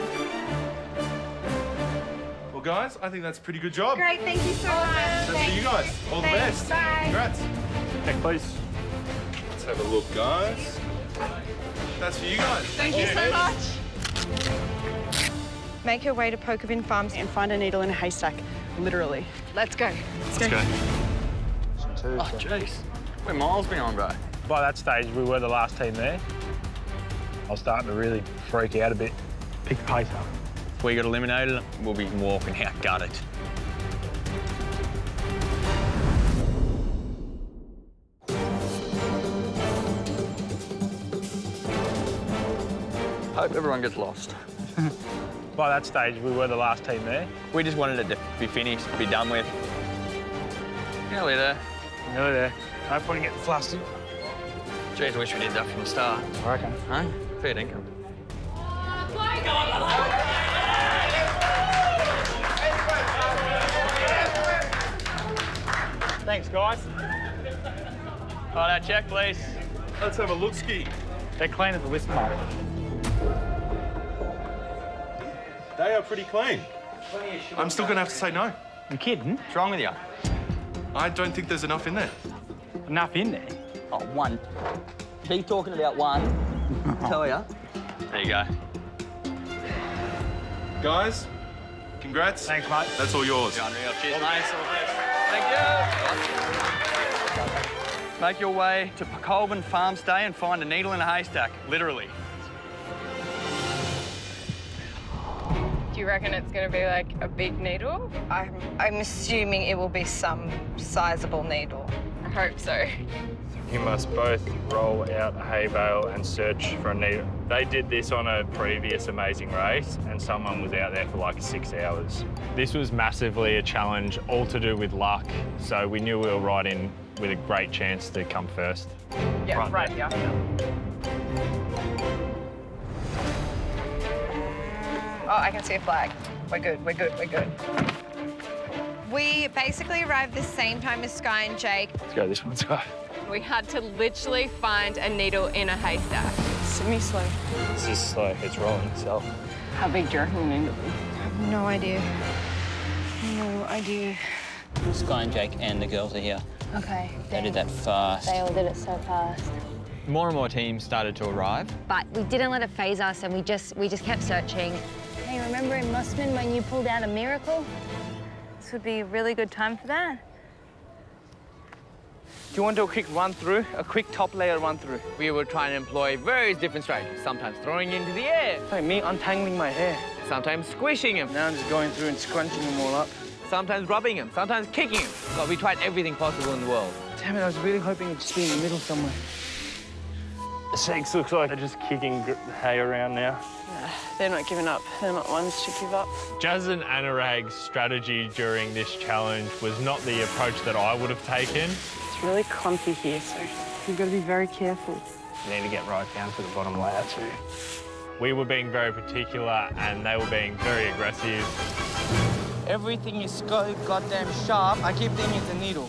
R: Well, guys, I think that's a pretty good job.
F: Great, thank you so much.
R: That's for you guys. All the
F: Thanks,
R: best.
F: bye.
R: Congrats.
B: Next, please.
R: Let's have a look, guys. That's for you guys.
C: Thank you so much.
F: Make your way to Pokebin Farms
C: And find a needle in a haystack, literally.
F: Let's go.
B: Let's go.
S: Oh,
B: jeez. We're miles behind, bro. By that stage, we were the last team there. I was starting to really freak out a bit. Pick the pace up.
D: If we got eliminated, we'll be walking out gutted.
S: Hope everyone gets lost.
B: By that stage, we were the last team there.
D: We just wanted it to be finished, be done with. Nearly there.
B: Nearly there. No point in getting flustered.
D: Jeez, I wish we did that from the start.
B: I reckon.
D: Huh? Fair dinkum.
B: Thanks, guys.
D: Right, check, please.
R: Let's have a look-ski.
B: They're clean as a whistle mark.
R: They are pretty clean. I'm still going to have to say no.
B: You kidding?
D: What's wrong with you?
R: I don't think there's enough in there.
B: Enough in there?
T: Oh, one. Keep talking about one. Tell ya.
D: There you go.
R: Guys, congrats.
B: Thanks, mate.
R: That's all yours.
D: Unreal. Cheers, mate. Thank you. Make your way to Colburn Farm Stay and find a needle in a haystack, literally.
L: Do you reckon it's going to be like a big needle?
F: I'm assuming it will be some sizable needle.
L: I hope so.
B: You must both roll out a hay bale and search for a needle. They did this on a previous amazing race and someone was out there for like 6 hours. This was massively a challenge, all to do with luck, so we knew we were right in with a great chance to come first.
C: Yeah, right here.
F: Oh, I can see a flag. We're good, we're good, we're good. We basically arrived the same time as Sky and Jake.
B: Let's go this one, let's go.
L: We had to literally find a needle in a haystack.
C: Semi-slow.
B: This is slow, it's rolling itself.
C: How big do you reckon the needle is?
F: I have no idea. No idea.
T: Sky and Jake and the girls are here.
P: Okay.
T: They did that fast.
P: They all did it so fast.
D: More and more teams started to arrive.
P: But we didn't let it phase us, and we just kept searching.
J: Hey, remember in Mossman when you pulled out a miracle? This would be a really good time for that.
G: Do you want to do a quick run through, a quick top layer run through? We were trying to employ various different strategies, sometimes throwing into the air.
N: Like me untangling my hair.
G: Sometimes squishing him.
N: Now I'm just going through and scrunching them all up.
G: Sometimes rubbing him, sometimes kicking him. God, we tried everything possible in the world.
N: Damn it, I was really hoping it'd just be in the middle somewhere.
B: The Seeks looks like they're just kicking hay around now.
C: They're not giving up. They're not ones to give up.
M: Jazz and Anurag's strategy during this challenge was not the approach that I would have taken.
C: It's really clumpy here, so you've got to be very careful.
B: You need to get right down to the bottom layer too.
M: We were being very particular and they were being very aggressive.
T: Everything is so goddamn sharp, I keep thinking it's a needle.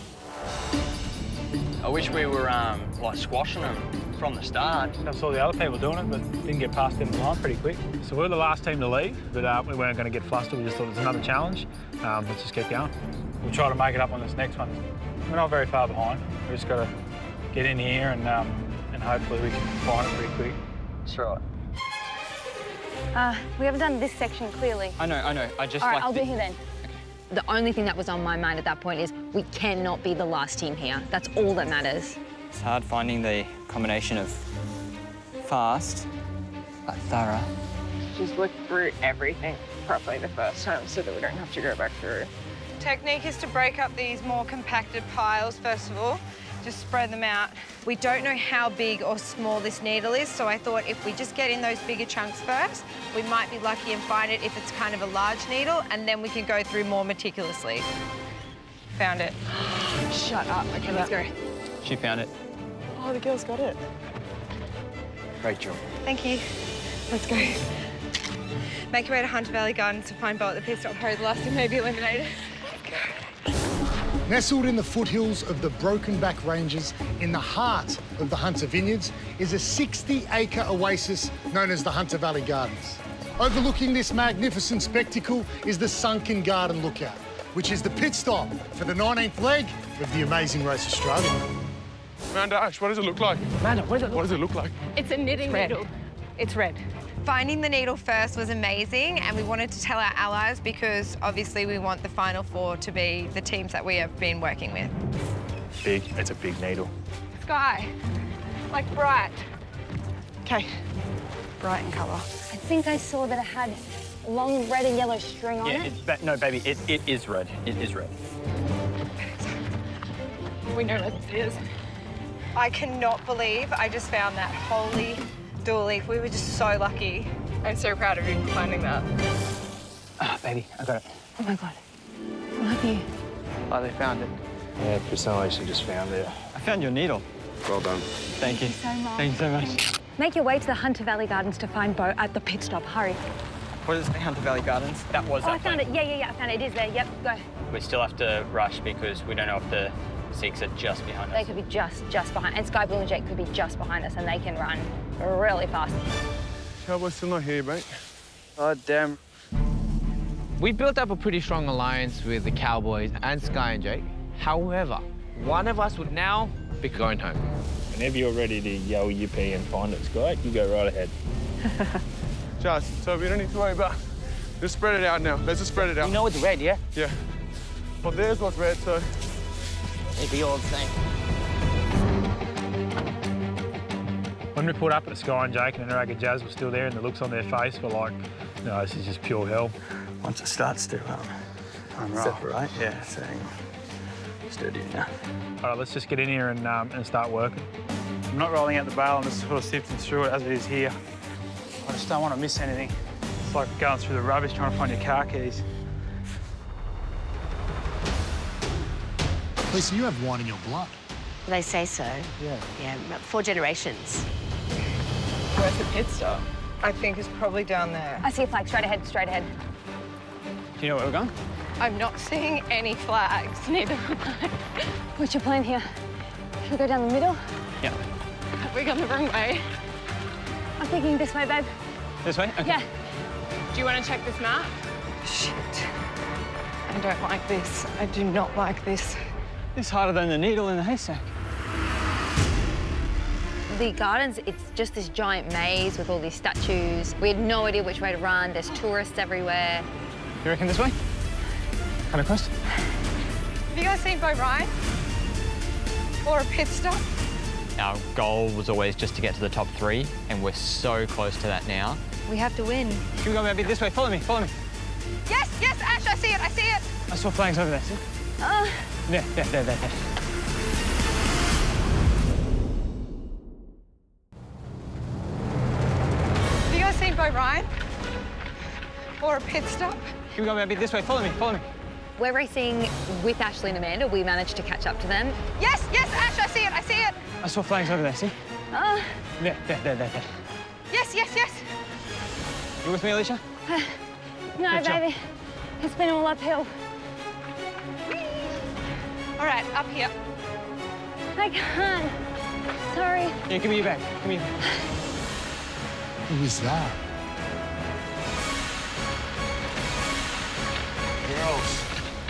D: I wish we were like squashing them from the start.
B: I saw the other people doing it, but didn't get past them line pretty quick. So we were the last team to leave, but we weren't going to get flustered. We just thought it was another challenge. Let's just keep going. We'll try to make it up on this next one. We're not very far behind. We just got to get in here and hopefully we can find it pretty quick.
T: That's right.
J: We haven't done this section clearly.
T: I know. I just
J: All right,
T: like
J: I'll be here then.
P: The only thing that was on my mind at that point is we cannot be the last team here. That's all that matters.
T: It's hard finding the combination of fast, but thorough.
L: Just look through everything properly the first time so that we don't have to go back through.
F: Technique is to break up these more compacted piles, first of all. Just spread them out. We don't know how big or small this needle is, so I thought if we just get in those bigger chunks first, we might be lucky and find it if it's kind of a large needle, and then we can go through more meticulously. Found it.
C: Shut up. Okay, let's go.
T: She found it.
C: Oh, the girl's got it.
T: Great job.
F: Thank you. Let's go. Make your way to Hunter Valley Gardens to find Bo at the pit stop. Hurry, the last team may be eliminated.
A: Nestled in the foothills of the Broken Back Ranges in the heart of the Hunter Vineyards is a 60-acre oasis known as the Hunter Valley Gardens. Overlooking this magnificent spectacle is the Sunken Garden Lookout, which is the pit stop for the 19th leg of the Amazing Race Australia.
I: Amanda, Ash, what does it look like?
L: Amanda, what does
I: it look like?
L: It's a knitting needle. It's red.
F: Finding the needle first was amazing, and we wanted to tell our allies because obviously we want the final four to be the teams that we have been working with.
B: Big. It's a big needle.
L: Sky. Like bright.
C: Okay. Bright in colour.
J: I think I saw that it had long red and yellow string on it.
T: No, baby, it is red. It is red.
L: We know what this is.
F: I cannot believe I just found that. Holy dooly. We were just so lucky.
L: I'm so proud of you for finding that.
T: Ah, baby, I got it.
J: Oh my God. Love you.
T: Oh, they found it.
B: Yeah, Priscilla actually just found it.
T: I found your needle.
B: Well done.
T: Thank you.
J: So much.
T: Thank you so much.
J: Make your way to the Hunter Valley Gardens to find Bo at the pit stop. Hurry.
T: What is it, Hunter Valley Gardens? That was
J: Oh,
T: that
J: I found
T: place.
J: it. Yeah, I found it. It is there. Yep, go.
T: We still have to rush because we don't know if the Sikhs are just behind
J: They
T: us.
J: could be just behind. And Sky Blue and Jake could be just behind us, and they can run really fast.
I: Cowboy's still not here, mate.
T: Oh, damn.
G: We built up a pretty strong alliance with the Cowboys and Sky and Jake. However, one of us would now be going home.
B: Whenever you're ready to yell yippee and find it, Sky, you go right ahead.
I: Just, so we don't need to worry about. Just spread it out now. Let's just spread it out.
T: You know it's red, yeah?
I: Yeah. Well, there's what's red, so.
T: It'd be all the same.
B: When we pulled up at Sky and Jake and Anurag and Jazz were still there and the looks on their face were like, no, this is just pure hell.
T: Once it starts to separate, yeah, so just do it now.
B: All right, let's just get in here and start working.
T: I'm not rolling out the bale, I'm just sort of sifting through it as it is here. I just don't want to miss anything. It's like going through the rubbish trying to find your car keys.
A: Lisa, you have wine in your blood.
U: They say so.
A: Yeah.
U: Yeah, 4 generations.
C: Where's the pit stop? I think it's probably down there.
J: I see a flag. Straight ahead, straight ahead.
T: Do you know where we're going?
L: I'm not seeing any flags, neither am I.
J: What's your plan here? Should we go down the middle?
T: Yeah.
L: Have we gone the wrong way?
J: I'm thinking this way, babe.
T: This way? Okay.
J: Yeah.
L: Do you want to check this map?
C: Shit. I don't like this. I do not like this.
T: It's harder than the needle in the haystack.
P: The gardens, it's just this giant maze with all these statues. We had no idea which way to run. There's tourists everywhere.
T: You reckon this way? Kind of close?
F: Have you guys seen Bo Ryan? Or a pit stop?
D: Our goal was always just to get to the top 3, and we're so close to that now.
F: We have to win.
T: Should we go maybe this way? Follow me, follow me.
F: Yes, yes, Ash, I see it, I see it.
T: I saw flags over there, see? There.
F: Have you guys seen Bo Ryan? Or a pit stop?
T: Should we go maybe this way? Follow me, follow me.
P: We're racing with Ashley and Amanda. We managed to catch up to them.
F: Yes, yes, Ash, I see it, I see it.
T: I saw flags over there, see? There.
F: Yes, yes, yes.
T: You with me, Alicia?
J: No,
T: Good job.
J: baby. It's been all uphill.
F: All right, up here.
J: I can't. Sorry.
T: Yeah, give me your bag. Give me your bag.
A: Who is that?
I: Girls.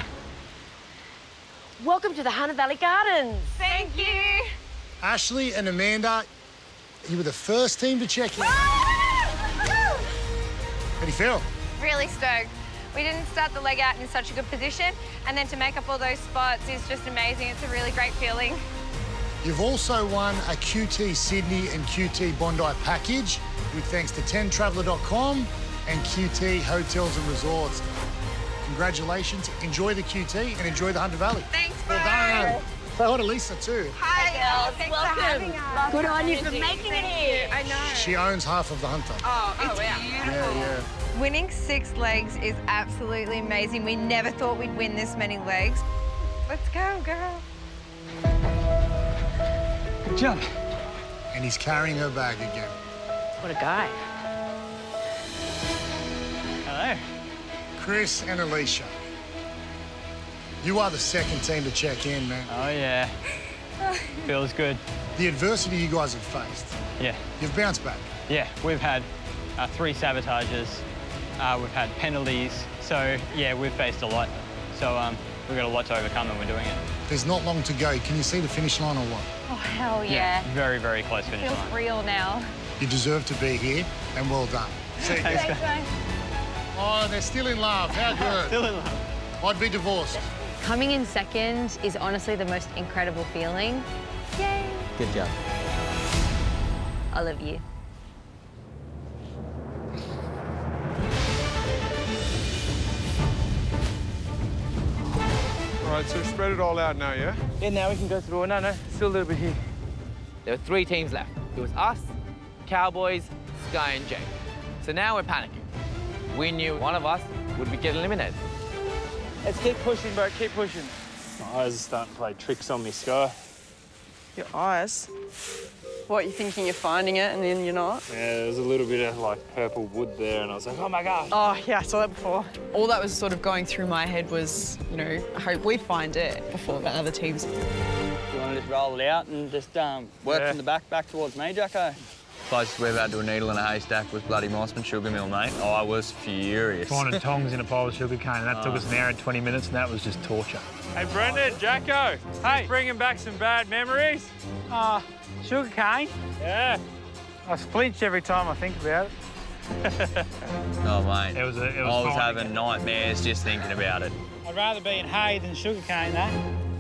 U: Welcome to the Hunter Valley Gardens.
F: Thank you.
A: Ashley and Amanda, you were the first team to check in. How do you feel?
F: Really stoked. We didn't start the leg out in such a good position, and then to make up all those spots is just amazing. It's a really great feeling.
A: You've also won a QT Sydney and QT Bondi package with thanks to 10traveller.com and QT Hotels and Resorts. Congratulations. Enjoy the QT and enjoy the Hunter Valley.
F: Thanks,
A: Well done. Say hi to Lisa too.
F: Hi, girls. Thanks for having us.
U: Good on you for making it here.
F: I know.
A: She owns half of the Hunter.
F: Oh, it's beautiful.
A: Yeah.
F: Winning 6 legs is absolutely amazing. We never thought we'd win this many legs. Let's go, girl.
T: Good job.
A: And he's carrying her bag again.
U: What a guy.
A: Chris and Alicia, you are the second team to check in, man.
D: Oh, yeah. Feels good.
A: The adversity you guys have faced,
D: Yeah.
A: you've bounced back.
D: Yeah, we've had 3 sabotages. We've had penalties. So, yeah, we've faced a lot. So, we've got a lot to overcome and we're doing it.
A: There's not long to go. Can you see the finish line or what?
P: Oh, hell yeah.
D: Very, very close finish
P: Feels
D: line.
P: real now.
A: You deserve to be here, and well done. See you
D: Thanks,
A: guys.
D: guys.
A: Oh, they're still in love. How good?
D: Still in love.
A: I'd be divorced.
P: Coming in second is honestly the most incredible feeling. Yay.
D: Good job.
P: I love you.
I: All right, so spread it all out now, yeah?
G: Yeah, now we can go through. No, still a little bit here. There were 3 teams left. It was us, Cowboys, Sky and Jake. So now we're panicking. We knew one of us would get eliminated.
T: Let's keep pushing, bro. Keep pushing.
B: My eyes are starting to play tricks on me, Sky.
C: Your eyes? What, you're thinking you're finding it and then you're not?
B: Yeah, there's a little bit of like purple wood there, and I was like, oh my gosh.
C: Oh, yeah, I saw that before. All that was sort of going through my head was, you know, I hope we find it before the other teams.
N: You want to just roll it out and just work from the back towards me, Jacko?
D: Closest we've had to a needle in a haystack was bloody Mossman Sugar Mill, mate. Oh, I was furious.
B: Finding tongs in a pile of sugar cane, and that took us an hour and 20 minutes, and that was just torture.
T: Hey, Brendan, Jacko. Hey. Bringing back some bad memories. Sugar cane? Yeah. I flinch every time I think about it.
D: Oh, mate.
B: It was
D: I was having nightmares just thinking about it.
T: I'd rather be in hay than sugar cane, though.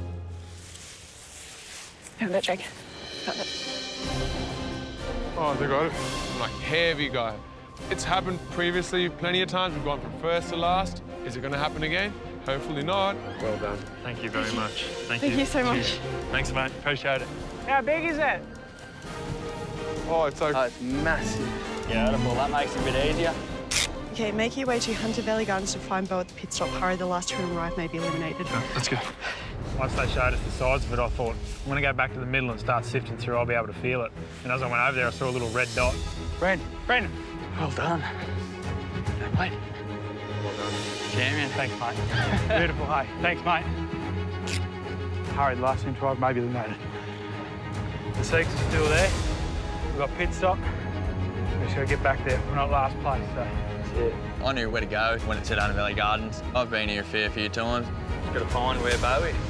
C: Have that, Jake. Have it.
I: Oh, they got it. I'm like, heavy guy. It's happened previously plenty of times. We've gone from first to last. Is it going to happen again? Hopefully not. Well done.
B: Thank you very much.
C: Thank you so much.
B: Cheers. Thanks, mate. Appreciate it.
T: How big is it?
I: Oh, it's like...
G: Oh, it's massive.
N: Yeah, well, that makes it a bit easier.
C: OK, make your way to Hunter Valley Gardens to find Bo at the pit stop. Hurry, the last 2 to arrive may be eliminated.
B: Let's go. Once they showed us the size of it, I thought, I'm going to go back to the middle and start sifting through. I'll be able to feel it. And as I went over there, I saw a little red dot.
T: Brendan. Well done. Mate.
I: Well done.
T: Champion. Thanks, mate. Beautiful, hey. Thanks, mate. Hurry, the last 2 to arrive may be eliminated. The seats are still there. We've got pit stop. We just got to get back there. We're not last place, so that's it.
D: I knew where to go when it's at Hunter Valley Gardens. I've been here a fair few times. Just got to find where Bo is.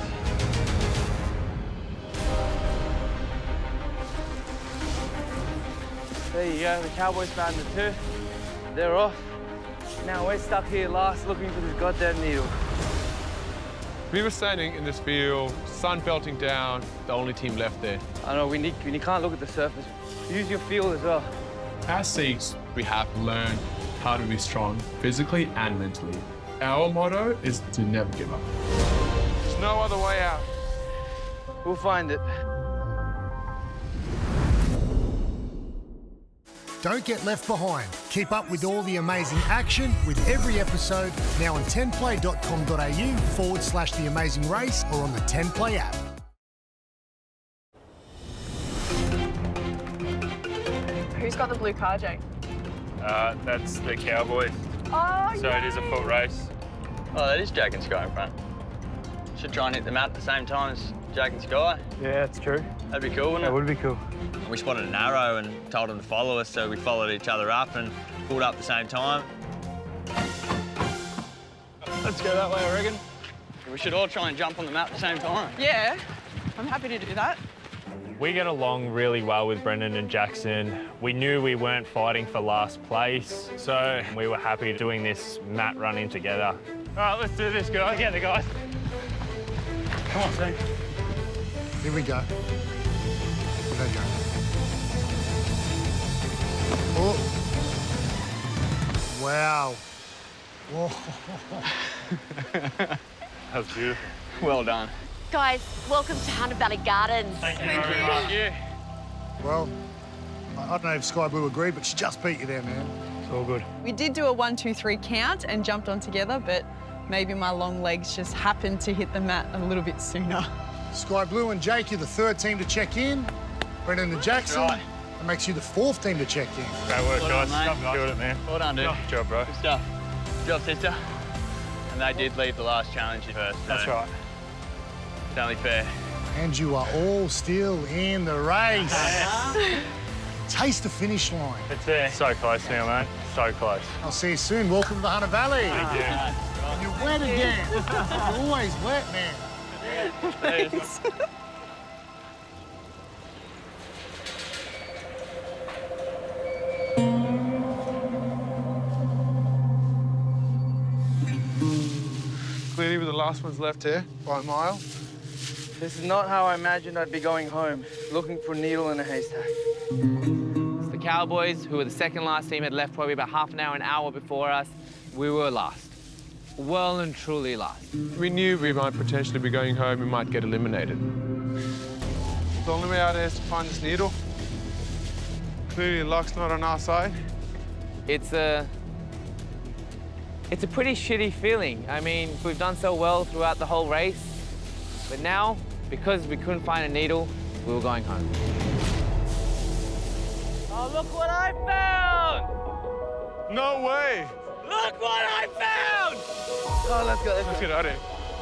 G: There you go, the Cowboys found the 2. They're off. Now we're stuck here last looking for this goddamn needle.
I: We were standing in this field, sun belting down, the only team left there.
G: I know, we can't look at the surface. Use your field as well.
I: As Sikhs, we have learned how to be strong physically and mentally. Our motto is to never give up. There's no other way out.
G: We'll find it.
A: Don't get left behind. Keep up with all the amazing action with every episode now on 10play.com.au/The Amazing Race or on the 10Play app.
C: Who's got the blue car, Jake?
B: That's the Cowboys.
C: Oh,
B: So it is a foot race.
D: Oh, that is Jake and Sky in front. Should try and hit them out at the same time as Jake and Sky.
T: Yeah, that's true.
D: That'd be cool, wouldn't it?
T: That would be cool.
D: We spotted an arrow and told them to follow us, so we followed each other up and pulled up at the same time. Let's go that way, I reckon. We should all try and jump on the map at the same time.
C: Yeah, I'm happy to do that.
M: We get along really well with Brendan and Jackson. We knew we weren't fighting for last place, so we were happy doing this mat run-in together.
T: All right, let's do this, guys. Together, guys. Come on, team.
A: Here we go. Here they go. Oh. Wow. Whoa.
M: That was beautiful.
D: Well done.
U: Guys, welcome to Hunter Valley Gardens.
T: Thank you very much.
A: Well, I don't know if Sky Blue agreed, but she just beat you there, man.
T: It's all good.
C: We did do a 1, 2, 3 count and jumped on together, but maybe my long legs just happened to hit the mat a little bit sooner.
A: Sky Blue and Jake, you're the 3rd team to check in. Brendan and Jackson,
D: right.
A: That makes you the 4th team to check in.
B: Great work,
D: Well
B: guys.
D: done, mate.
B: Killed it, man.
D: Well done, dude.
B: Good job, bro.
D: Good stuff. Good job, sister.
M: And they did leave the last challenge first.
T: That's right.
M: It's only fair.
A: And you are all still in the race. Taste the finish line.
M: It's there. So close now, mate. So close.
A: I'll see you soon. Welcome to the Hunter Valley.
M: Thank you.
A: And you're wet again. You're always wet, man.
M: Thanks.
I: Clearly, we're the last ones left here by a mile.
N: This is not how I imagined I'd be going home, looking for a needle in a haystack.
G: It's the Cowboys, who were the second last team, had left probably about half an hour before us. We were last. Well and truly last.
I: We knew we might potentially be going home, we might get eliminated. The only way out is to find this needle. Clearly, luck's not on our side.
G: It's a pretty shitty feeling. I mean, we've done so well throughout the whole race, but now, because we couldn't find a needle, we were going home. Oh, look what I found!
I: No way!
G: Look what I found!
N: Oh, let's go.
I: Let's get out of here.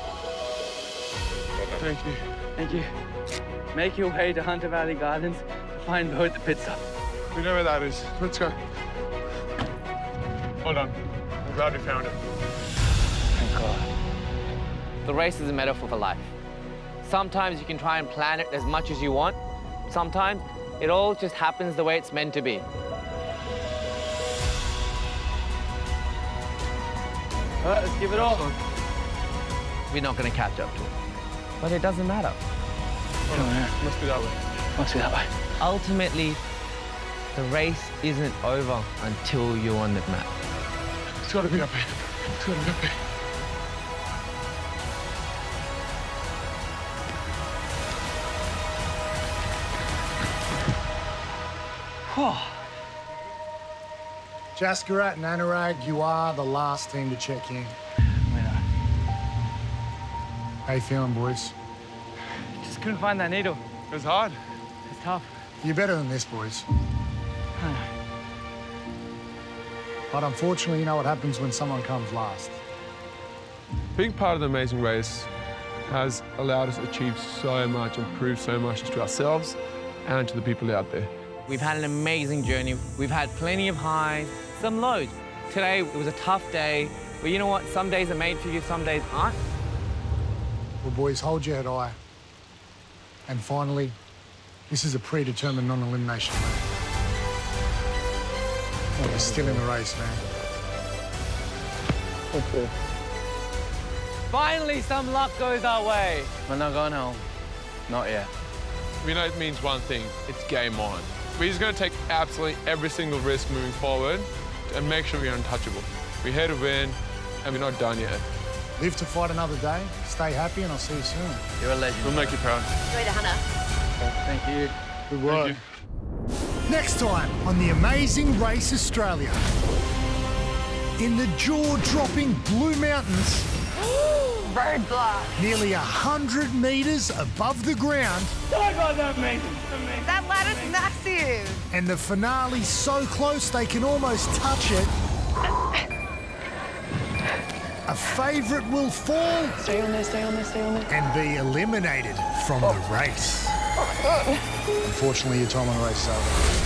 I: Thank you.
N: Thank you. Make your way to Hunter Valley Gardens to find Bo at the pit stop.
I: We know where that is. Let's go. Hold on. I'm glad we found it.
N: Thank God.
G: The race is a metaphor for life. Sometimes you can try and plan it as much as you want. Sometimes it all just happens the way it's meant to be.
N: All right, let's give it all.
G: We're not going to catch up to it. But it doesn't matter.
I: Oh, yeah. Must be that way.
N: Must be that way.
G: Ultimately, the race isn't over until you're on the map.
I: It's got to be up here. It's got to be up here.
A: Jaskarat and Anurag, you are the last team to check in. How you feeling, boys?
N: Just couldn't find that needle.
I: It was hard.
N: It's tough.
A: You're better than this, boys. But unfortunately, you know what happens when someone comes last.
I: Being part of the Amazing Race has allowed us to achieve so much and prove so much to ourselves and to the people out there.
G: We've had an amazing journey. We've had plenty of highs, some lows. Today, it was a tough day, but you know what? Some days are made for you, some days aren't.
A: Well, boys, hold your head high. And finally, this is a predetermined non-elimination round. You're still in the race, man.
N: Okay.
G: Finally, some luck goes our way.
N: We're not going home. Not yet.
I: We know it means one thing. It's game on. We're just going to take absolutely every single risk moving forward and make sure we're untouchable. We're here to win, and we're not done yet.
A: Live to fight another day. Stay happy, and I'll see you soon.
N: You're a legend.
I: We'll make you proud.
O: Enjoy the Hunter.
N: Thank you.
A: Good work. Next time on The Amazing Race Australia. In the jaw-dropping Blue Mountains,
F: Roadblock.
A: nearly 100 metres above the ground,
F: That ladder's massive.
A: and the finale so close they can almost touch it, a favourite will fall
L: Stay on there, stay on there, stay on there.
A: and be eliminated from the race. Unfortunately, your time on the race is over.